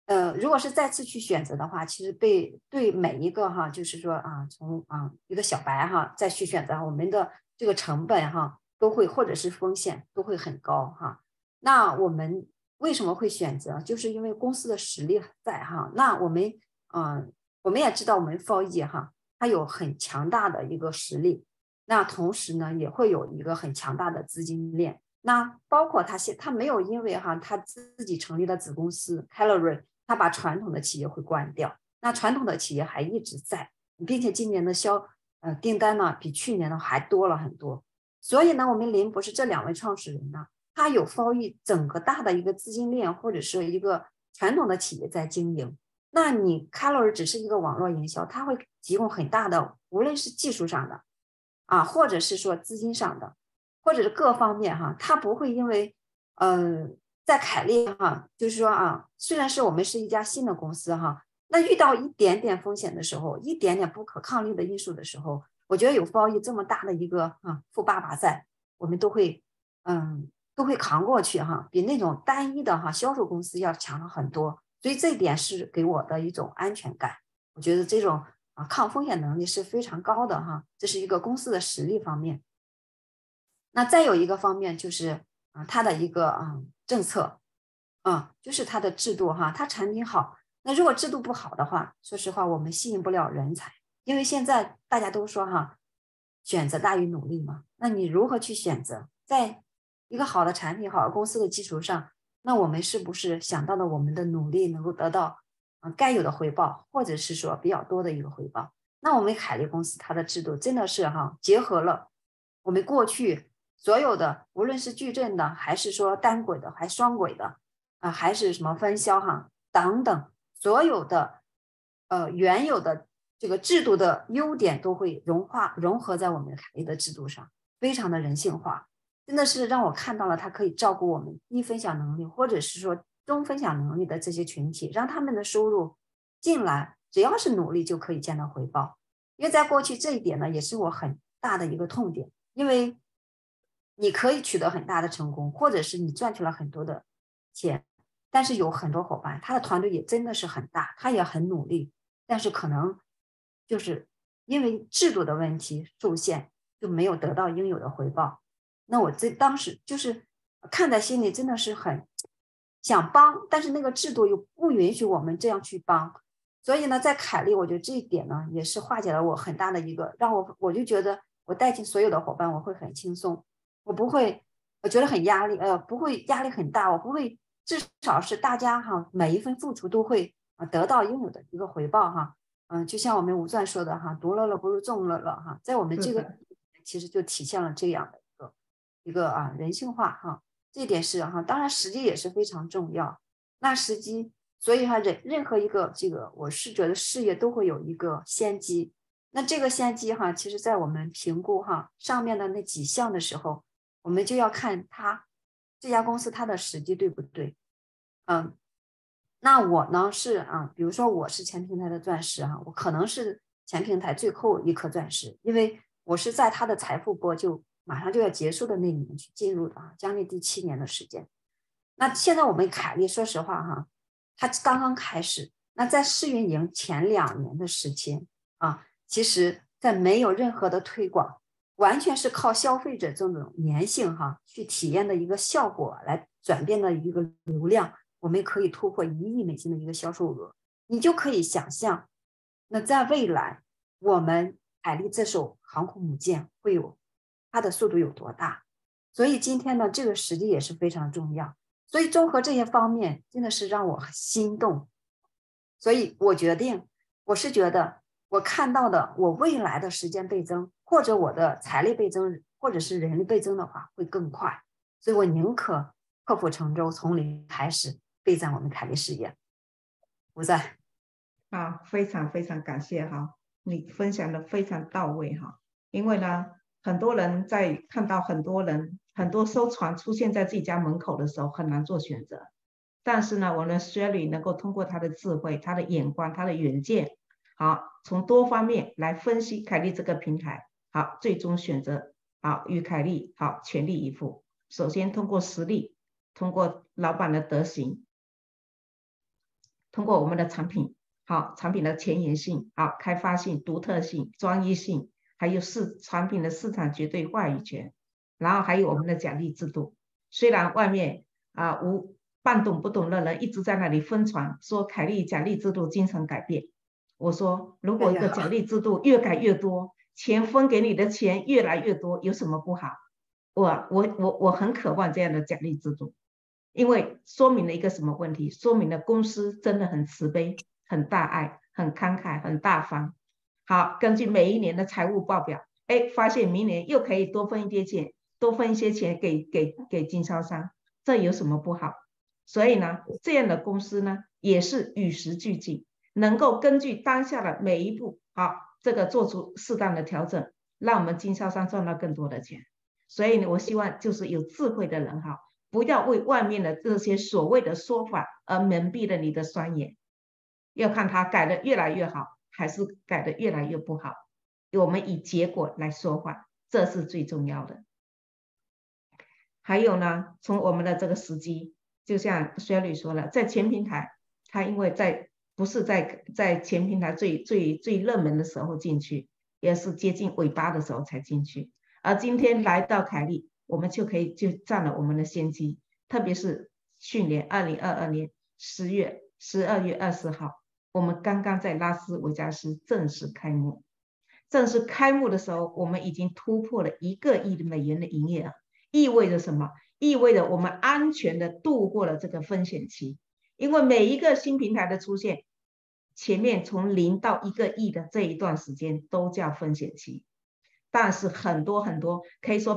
如果是再次去选择的话，其实对每一个哈，就是说从一个小白哈再去选择，我们的这个成本哈都会或者是风险都会很高哈。那我们为什么会选择？就是因为公司的实力在哈。那我们也知道我们 4E 哈，它有很强大的一个实力，那同时呢也会有一个很强大的资金链。那包括他没有因为他自己成立了子公司 Calorie。他把传统的企业会关掉，那传统的企业还一直在，并且今年的订单呢比去年的还多了很多。所以呢，我们林博士这2位创始人呢，他有4E整个大的一个资金链，或者是一个传统的企业在经营。那你 Calorie 只是一个网络营销，它会提供很大的，无论是技术上的或者是说资金上的，或者是各方面它不会因为在凯利就是说虽然是我们是一家新的公司那遇到一点点风险的时候，一点点不可抗力的因素的时候，我觉得有4E这么大的一个富爸爸在，我们都会扛过去比那种单一的销售公司要强了很多。所以这一点是给我的一种安全感，我觉得这种抗风险能力是非常高的这是一个公司的实力方面。那再有一个方面就是它的一个政策就是它的制度它产品好。那如果制度不好的话，说实话我们吸引不了人才，因为现在大家都说选择大于努力嘛。那你如何去选择，在一个好的产品好的公司的基础上，那我们是不是想到了我们的努力能够得到该有的回报，或者是说比较多的一个回报。那我们凯利公司它的制度真的是结合了我们过去所有的，无论是矩阵的还是说单轨的还是双轨的还是什么分销等等，所有的原有的这个制度的优点都会融合在我们凯利的制度上，非常的人性化，真的是让我看到了它可以照顾我们低分享能力或者是说中分享能力的这些群体，让他们的收入进来，只要是努力就可以见到回报。因为在过去这一点呢，也是我很大的一个痛点，因为你可以取得很大的成功，或者是你赚取了很多的钱，但是有很多伙伴他的团队也真的是很大，他也很努力，但是可能就是因为制度的问题受限，就没有得到应有的回报。那我当时就是看在心里，真的是很想帮，但是那个制度又不允许我们这样去帮。所以呢，在凯利，我觉得这一点呢，也是化解了我很大的一个，我就觉得我带进所有的伙伴，我会很轻松，我不会，我觉得很压力，不会压力很大，我不会，至少是大家每一份付出都会得到应有的一个回报就像我们吴钻说的独乐乐不如众乐乐在我们这个其实就体现了这样的一个人性化这一点是当然时机也是非常重要，那时机。所以任何一个这个，我是觉得事业都会有一个先机。那这个先机其实在我们评估上面的那几项的时候，我们就要看这家公司它的时机对不对。那我呢是比如说我是前平台的钻石我可能是前平台最后一颗钻石，因为我是在它的财富波就马上就要结束的那一年去进入的将近第7年的时间。那现在我们凯利说实话它刚刚开始，那在试运营前2年的时间其实在没有任何的推广，完全是靠消费者这种粘性去体验的一个效果来转变的一个流量，我们可以突破1亿美金的一个销售额。你就可以想象，那在未来我们凯利这艘航空母舰会有它的速度有多大。所以今天呢，这个时机也是非常重要。所以综合这些方面真的是让我心动，所以我决定，我是觉得我看到的我未来的时间倍增，或者我的财力倍增，或者是人力倍增的话会更快，所以我宁可破釜沉舟，从零开始备战我们凯利事业。吴在非常非常感谢你分享的非常到位因为呢很多人在看到很多艘船出现在自己家门口的时候很难做选择，但是呢我们 Sherry 能够通过他的智慧他的眼光他的远见从多方面来分析凯利这个平台最终选择与凯利全力以赴。首先通过实力，通过老板的德行， 通过我们的产品，好，产品的前沿性，好，开发性、独特性、专业性，还有产品的市场绝对话语权，然后还有我们的奖励制度。虽然外面半懂不懂的人一直在那里疯传说凯利奖励制度经常改变，我说如果一个奖励制度越改越多，钱分给你的钱越来越多，有什么不好？我很渴望这样的奖励制度，因为说明了一个什么问题？说明了公司真的很慈悲、很大爱、很慷慨、很大方。好，根据每一年的财务报表，发现明年又可以多分一点钱，多分一些钱给经销商，这有什么不好？所以呢，这样的公司呢，也是与时俱进，能够根据当下的每一步，好，这个做出适当的调整，让我们经销商赚到更多的钱。所以呢，我希望就是有智慧的人哈，不要为外面的这些所谓的说法而蒙蔽了你的双眼，要看他改得越来越好，还是改得越来越不好。我们以结果来说话，这是最重要的。还有呢，从我们的这个时机，就像薛律说了，在前平台，他因为不是在前平台最热门的时候进去，也是接近尾巴的时候才进去。而今天来到凯利，我们就占了我们的先机。特别是去年2022年12月20号，我们刚刚在拉斯维加斯正式开幕。正式开幕的时候，我们已经突破了1个亿的美元的营业额。意味着什么？意味着我们安全的度过了这个风险期。因为每一个新平台的出现，前面从0到1个亿的这一段时间都叫风险期。但是很多可以说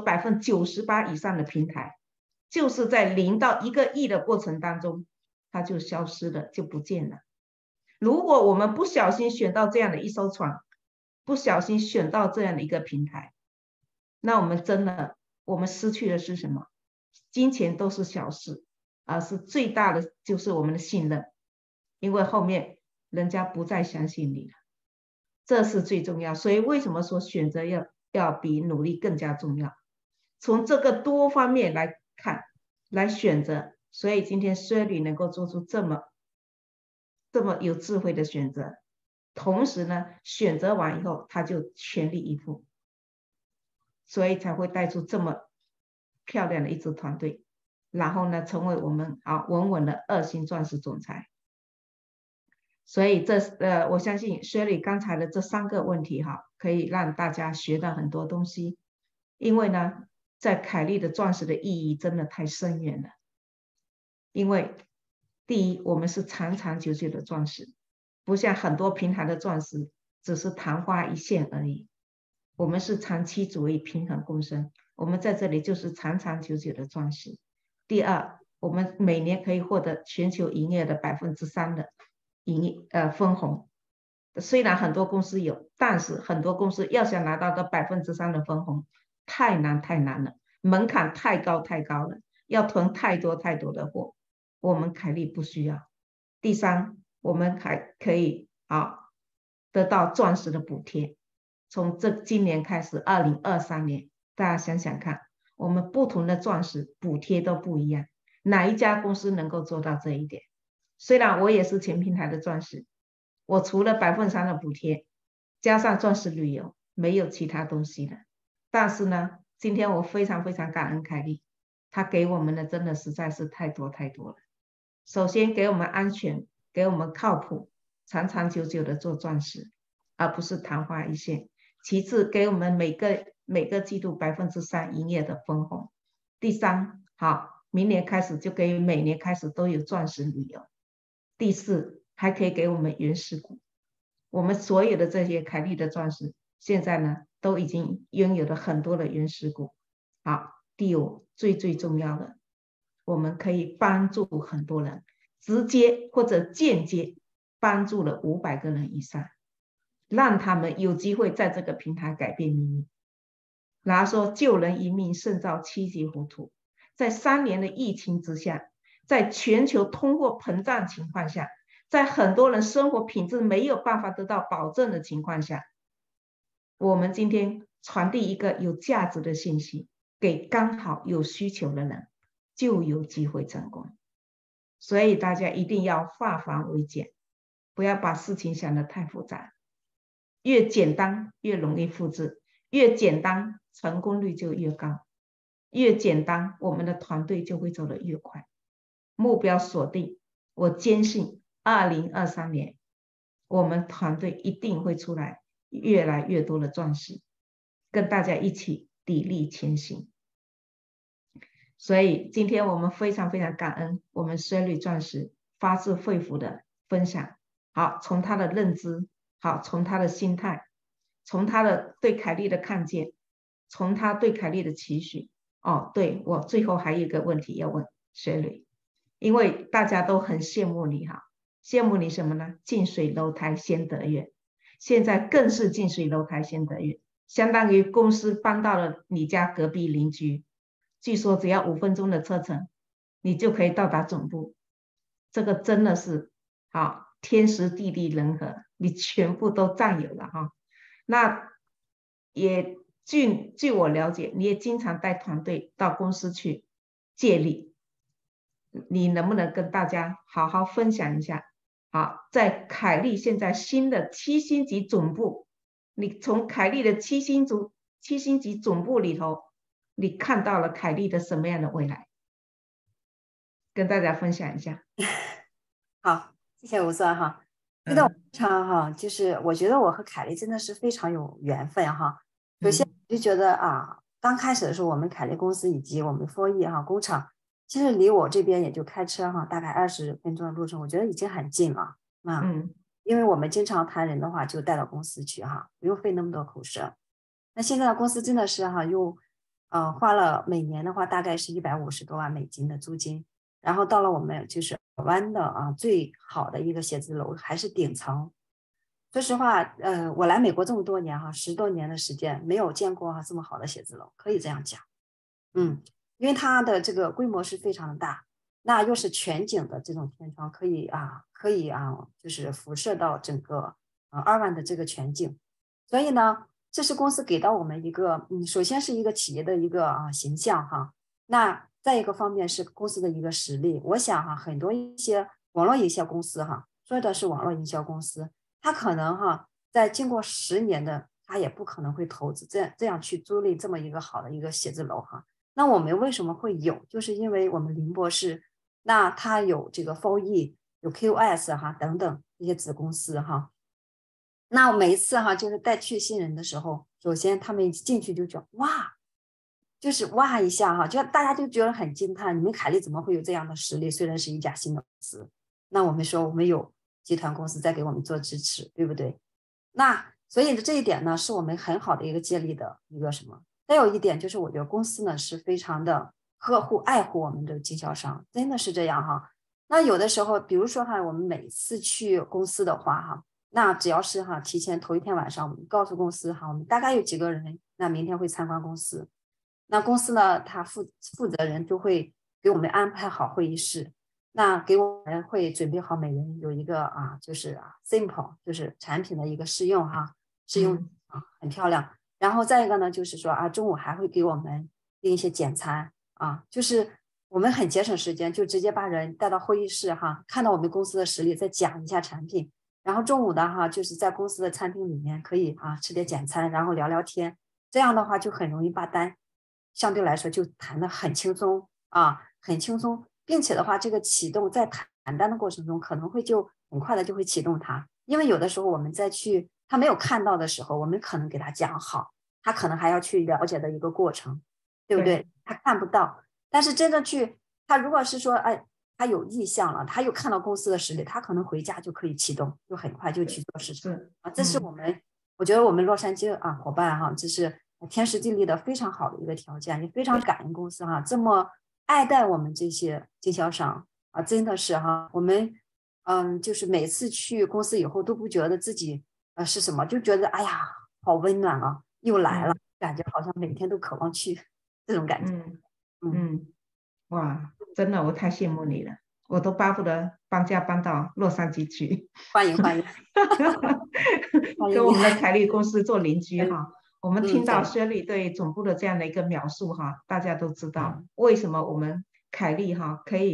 98%以上的平台，就是在0到1个亿的过程当中，它就消失了，就不见了。如果我们不小心选到这样的一艘船，不小心选到这样的一个平台，那我们失去的是什么？金钱都是小事，而是最大的就是我们的信任，因为后面人家不再相信你了，这是最重要。所以为什么说选择要比努力更加重要？从这个多方面来看，来选择。所以今天 Shirley 能够做出这么有智慧的选择，同时呢，选择完以后他就全力以赴，所以才会带出这么漂亮的一支团队，然后呢，成为我们稳稳的2星钻石总裁。所以我相信 Shirley 刚才的这3个问题可以让大家学到很多东西。因为呢，在凯利的钻石的意义真的太深远了。因为第一，我们是长长久久的钻石，不像很多平台的钻石只是昙花一现而已。我们是长期主义，平衡共生，我们在这里就是长长久久的钻石。第二，我们每年可以获得全球营业的3%的分红。虽然很多公司有，但是很多公司要想拿到这3%的分红，太难了，门槛太高了，要囤太多的货。我们凯利不需要。第三，我们还可以得到钻石的补贴。从今年开始，2023年，大家想想看，我们不同的钻石补贴都不一样，哪一家公司能够做到这一点？虽然我也是前平台的钻石，我除了3%的补贴，加上钻石旅游，没有其他东西了。但是呢，今天我非常感恩凯利，他给我们的真的实在是太多了。首先给我们安全，给我们靠谱，长长久久的做钻石，而不是昙花一现。其次，给我们每个季度3%营业的分红。第三，明年开始就可以每年开始都有钻石旅游。第四，还可以给我们原始股。我们所有的这些凯利的钻石，现在呢都已经拥有了很多的原始股。第五，最重要的，我们可以帮助很多人，直接或者间接帮助了500个人以上，让他们有机会在这个平台改变命运。然后说救人一命胜造7级糊涂。在3年的疫情之下，在全球通货膨胀情况下，在很多人生活品质没有办法得到保证的情况下，我们今天传递一个有价值的信息给刚好有需求的人，就有机会成功。 所以大家一定要化繁为简，不要把事情想得太复杂。越简单越容易复制，越简单成功率就越高，越简单我们的团队就会走得越快。目标锁定，我坚信2023年我们团队一定会出来越来越多的钻石，跟大家一起砥砺前行。所以今天我们非常非常感恩我们Shirley钻石发自肺腑的分享。好，从他的认知，好，从他的心态，从他的对凯莉的看见，从他对凯莉的期许。哦，对，我最后还有一个问题要问Shirley，因为大家都很羡慕你哈，羡慕你什么呢？近水楼台先得月，现在更是近水楼台先得月，相当于公司搬到了你家隔壁邻居，据说只要5分钟的车程，你就可以到达总部。这个真的是好，天时地利人和，你全部都占有了哈。那也据我了解，你也经常带团队到公司去借力，你能不能跟大家好好分享一下？好，在凯莉现在新的7星级总部，你从凯莉的7星级总部里头，你看到了凯莉的什么样的未来？跟大家分享一下。 好，谢谢吴酸哈。记得我非常哈，就是我觉得我和凯莉真的是非常有缘分哈。首先我就觉得啊，刚开始的时候，我们凯莉公司以及我们4E哈工厂，其实离我这边也就开车哈，大概20分钟的路程，我觉得已经很近了啊。因为我们经常谈人的话，就带到公司去哈，不用费那么多口舌。那现在的公司真的是哈，又花了每年的话大概是150多万美金的租金，然后到了我们就是湾的最好的一个写字楼，还是顶层。说实话，我来美国这么多年哈，10多年的时间，没有见过这么好的写字楼，可以这样讲。因为它的这个规模是非常的大，那又是全景的这种天窗，可以就是辐射到整个2万的这个全景。所以呢，这是公司给到我们一个首先是一个企业的一个形象哈。那再一个方面是公司的一个实力。我想哈，很多一些网络营销公司哈，说的是网络营销公司，他可能哈在经过10年的，他也不可能会投资这样去租赁这么一个好的一个写字楼哈。那我们为什么会有？就是因为我们林博士，那他有这个 4E， 有 QS 哈等等这些子公司哈。那每一次哈，就是带去新人的时候，首先他们一进去就觉得哇，就是哇一下哈，就大家就觉得很惊叹，你们凯莉怎么会有这样的实力？虽然是一家新的公司，那我们说我们有集团公司在给我们做支持，对不对？那所以这一点呢，是我们很好的一个借力的一个什么？再有一点就是，我觉得公司呢是非常的呵护爱护我们的经销商，真的是这样哈。那有的时候，比如说哈，我们每次去公司的话哈，那只要是哈提前头一天晚上，我们告诉公司哈，我们大概有几个人，那明天会参观公司。那公司呢，他负责人就会给我们安排好会议室，那给我们会准备好每人有一个就是sample， 就是产品的一个试用哈，试用很漂亮。然后再一个呢，就是说中午还会给我们订一些简餐就是我们很节省时间，就直接把人带到会议室哈，看到我们公司的实力，再讲一下产品。然后中午的哈，就是在公司的餐厅里面可以吃点简餐，然后聊聊天。这样的话就很容易把单相对来说就谈得很轻松很轻松，并且的话，这个启动在谈单的过程中，可能会就很快的就会启动它。因为有的时候我们再去他没有看到的时候，我们可能给他讲好，他可能还要去了解的一个过程，对不对？他看不到，但是真的去，他如果是说，他有意向了，他又看到公司的实力，他可能回家就可以启动，就很快就去做事情这是我们，我觉得我们洛杉矶伙伴哈，这是天时地利的非常好的一个条件，也非常感恩公司这么爱戴我们这些经销商真的是我们就是每次去公司以后都不觉得自己是什么，就觉得哎呀好温暖又来了，感觉好像每天都渴望去这种感觉。 哇，真的我太羡慕你了，我都巴不得搬家搬到洛杉矶去。 欢迎欢迎跟我们的凯莉公司做邻居哈。我们听到Shirley对总部的这样的一个描述大家都知道为什么我们凯莉可以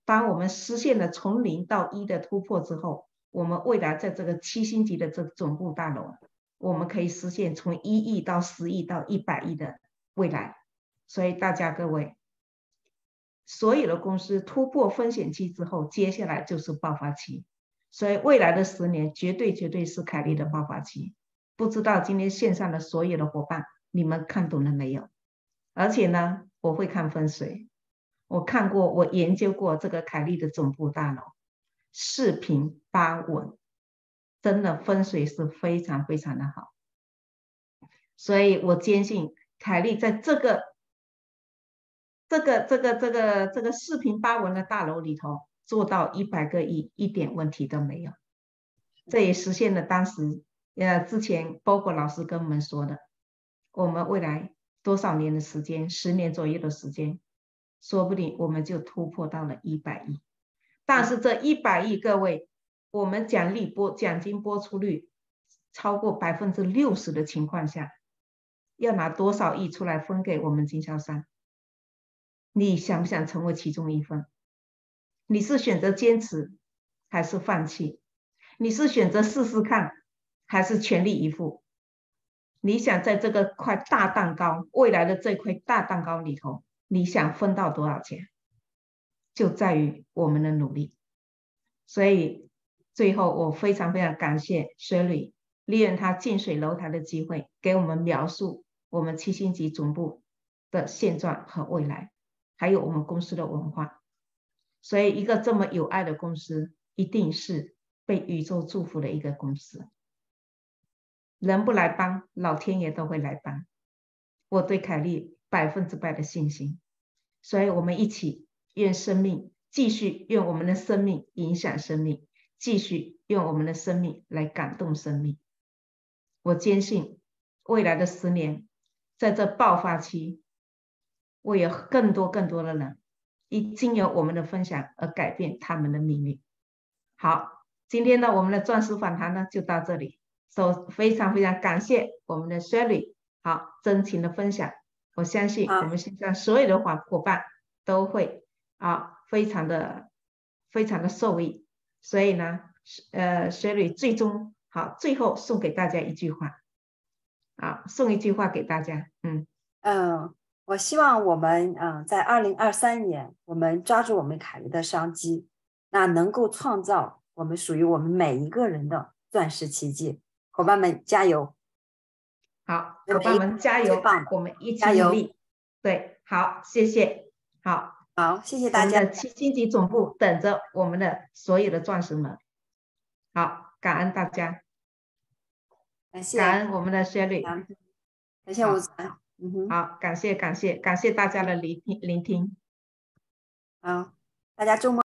当我们实现了从0到1的突破之后，我们未来在这个7星级的这个总部大楼，我们可以实现从1亿到10亿到100亿的未来。所以大家各位，所有的公司突破风险期之后，接下来就是爆发期。所以未来的10年绝对是凯利的爆发期。不知道今天线上的所有的伙伴，你们看懂了没有？而且呢，我会看风水，我看过，我研究过这个凯利的总部大楼，4平8稳，真的风水是非常非常的好。所以我坚信凯利在这个4平8稳的大楼里头做到100个亿，一点问题都没有。这也实现了当时之前波波老师跟我们说的，我们未来多少年的时间，10年左右的时间，说不定我们就突破到了100亿。但是这100亿，各位，我们奖金播出率超过60%的情况下，要拿多少亿出来分给我们经销商？你想不想成为其中一份？你是选择坚持还是放弃？你是选择试试看还是全力以赴？你想在这个块大蛋糕，未来的这块大蛋糕里头，你想分到多少钱，就在于我们的努力。所以最后我非常非常感谢 Shirley 利用他近水楼台的机会，给我们描述我们7星级总部的现状和未来，还有我们公司的文化。所以一个这么有爱的公司，一定是被宇宙祝福的一个公司。人不来帮，老天爷都会来帮。我对凯利100%的信心。所以我们一起愿生命继续，愿我们的生命影响生命，继续用我们的生命来感动生命。我坚信未来的10年，在这爆发期，会有更多的人经由我们的分享而改变他们的命运。好，今天呢，我们的钻石访谈呢就到这里。非常非常感谢我们的 Shirley 好真情的分享。我相信我们线上所有的伙伴都会非常的受益。所以呢Shirley 最后送给大家一句话，送一句话给大家。 我希望我们在2023年，我们抓住我们凯利的商机，那能够创造我们属于我们每一个人的钻石奇迹。伙伴们加油！ 好，伙伴们加油！我们一起努力。对，好，谢谢。好， 谢谢大家。 我们的7星级总部等着我们的所有的钻石们。好，感恩大家，感恩我们的 Shirley， 感谢吴总。 好，感谢大家的聆听。 好，大家周末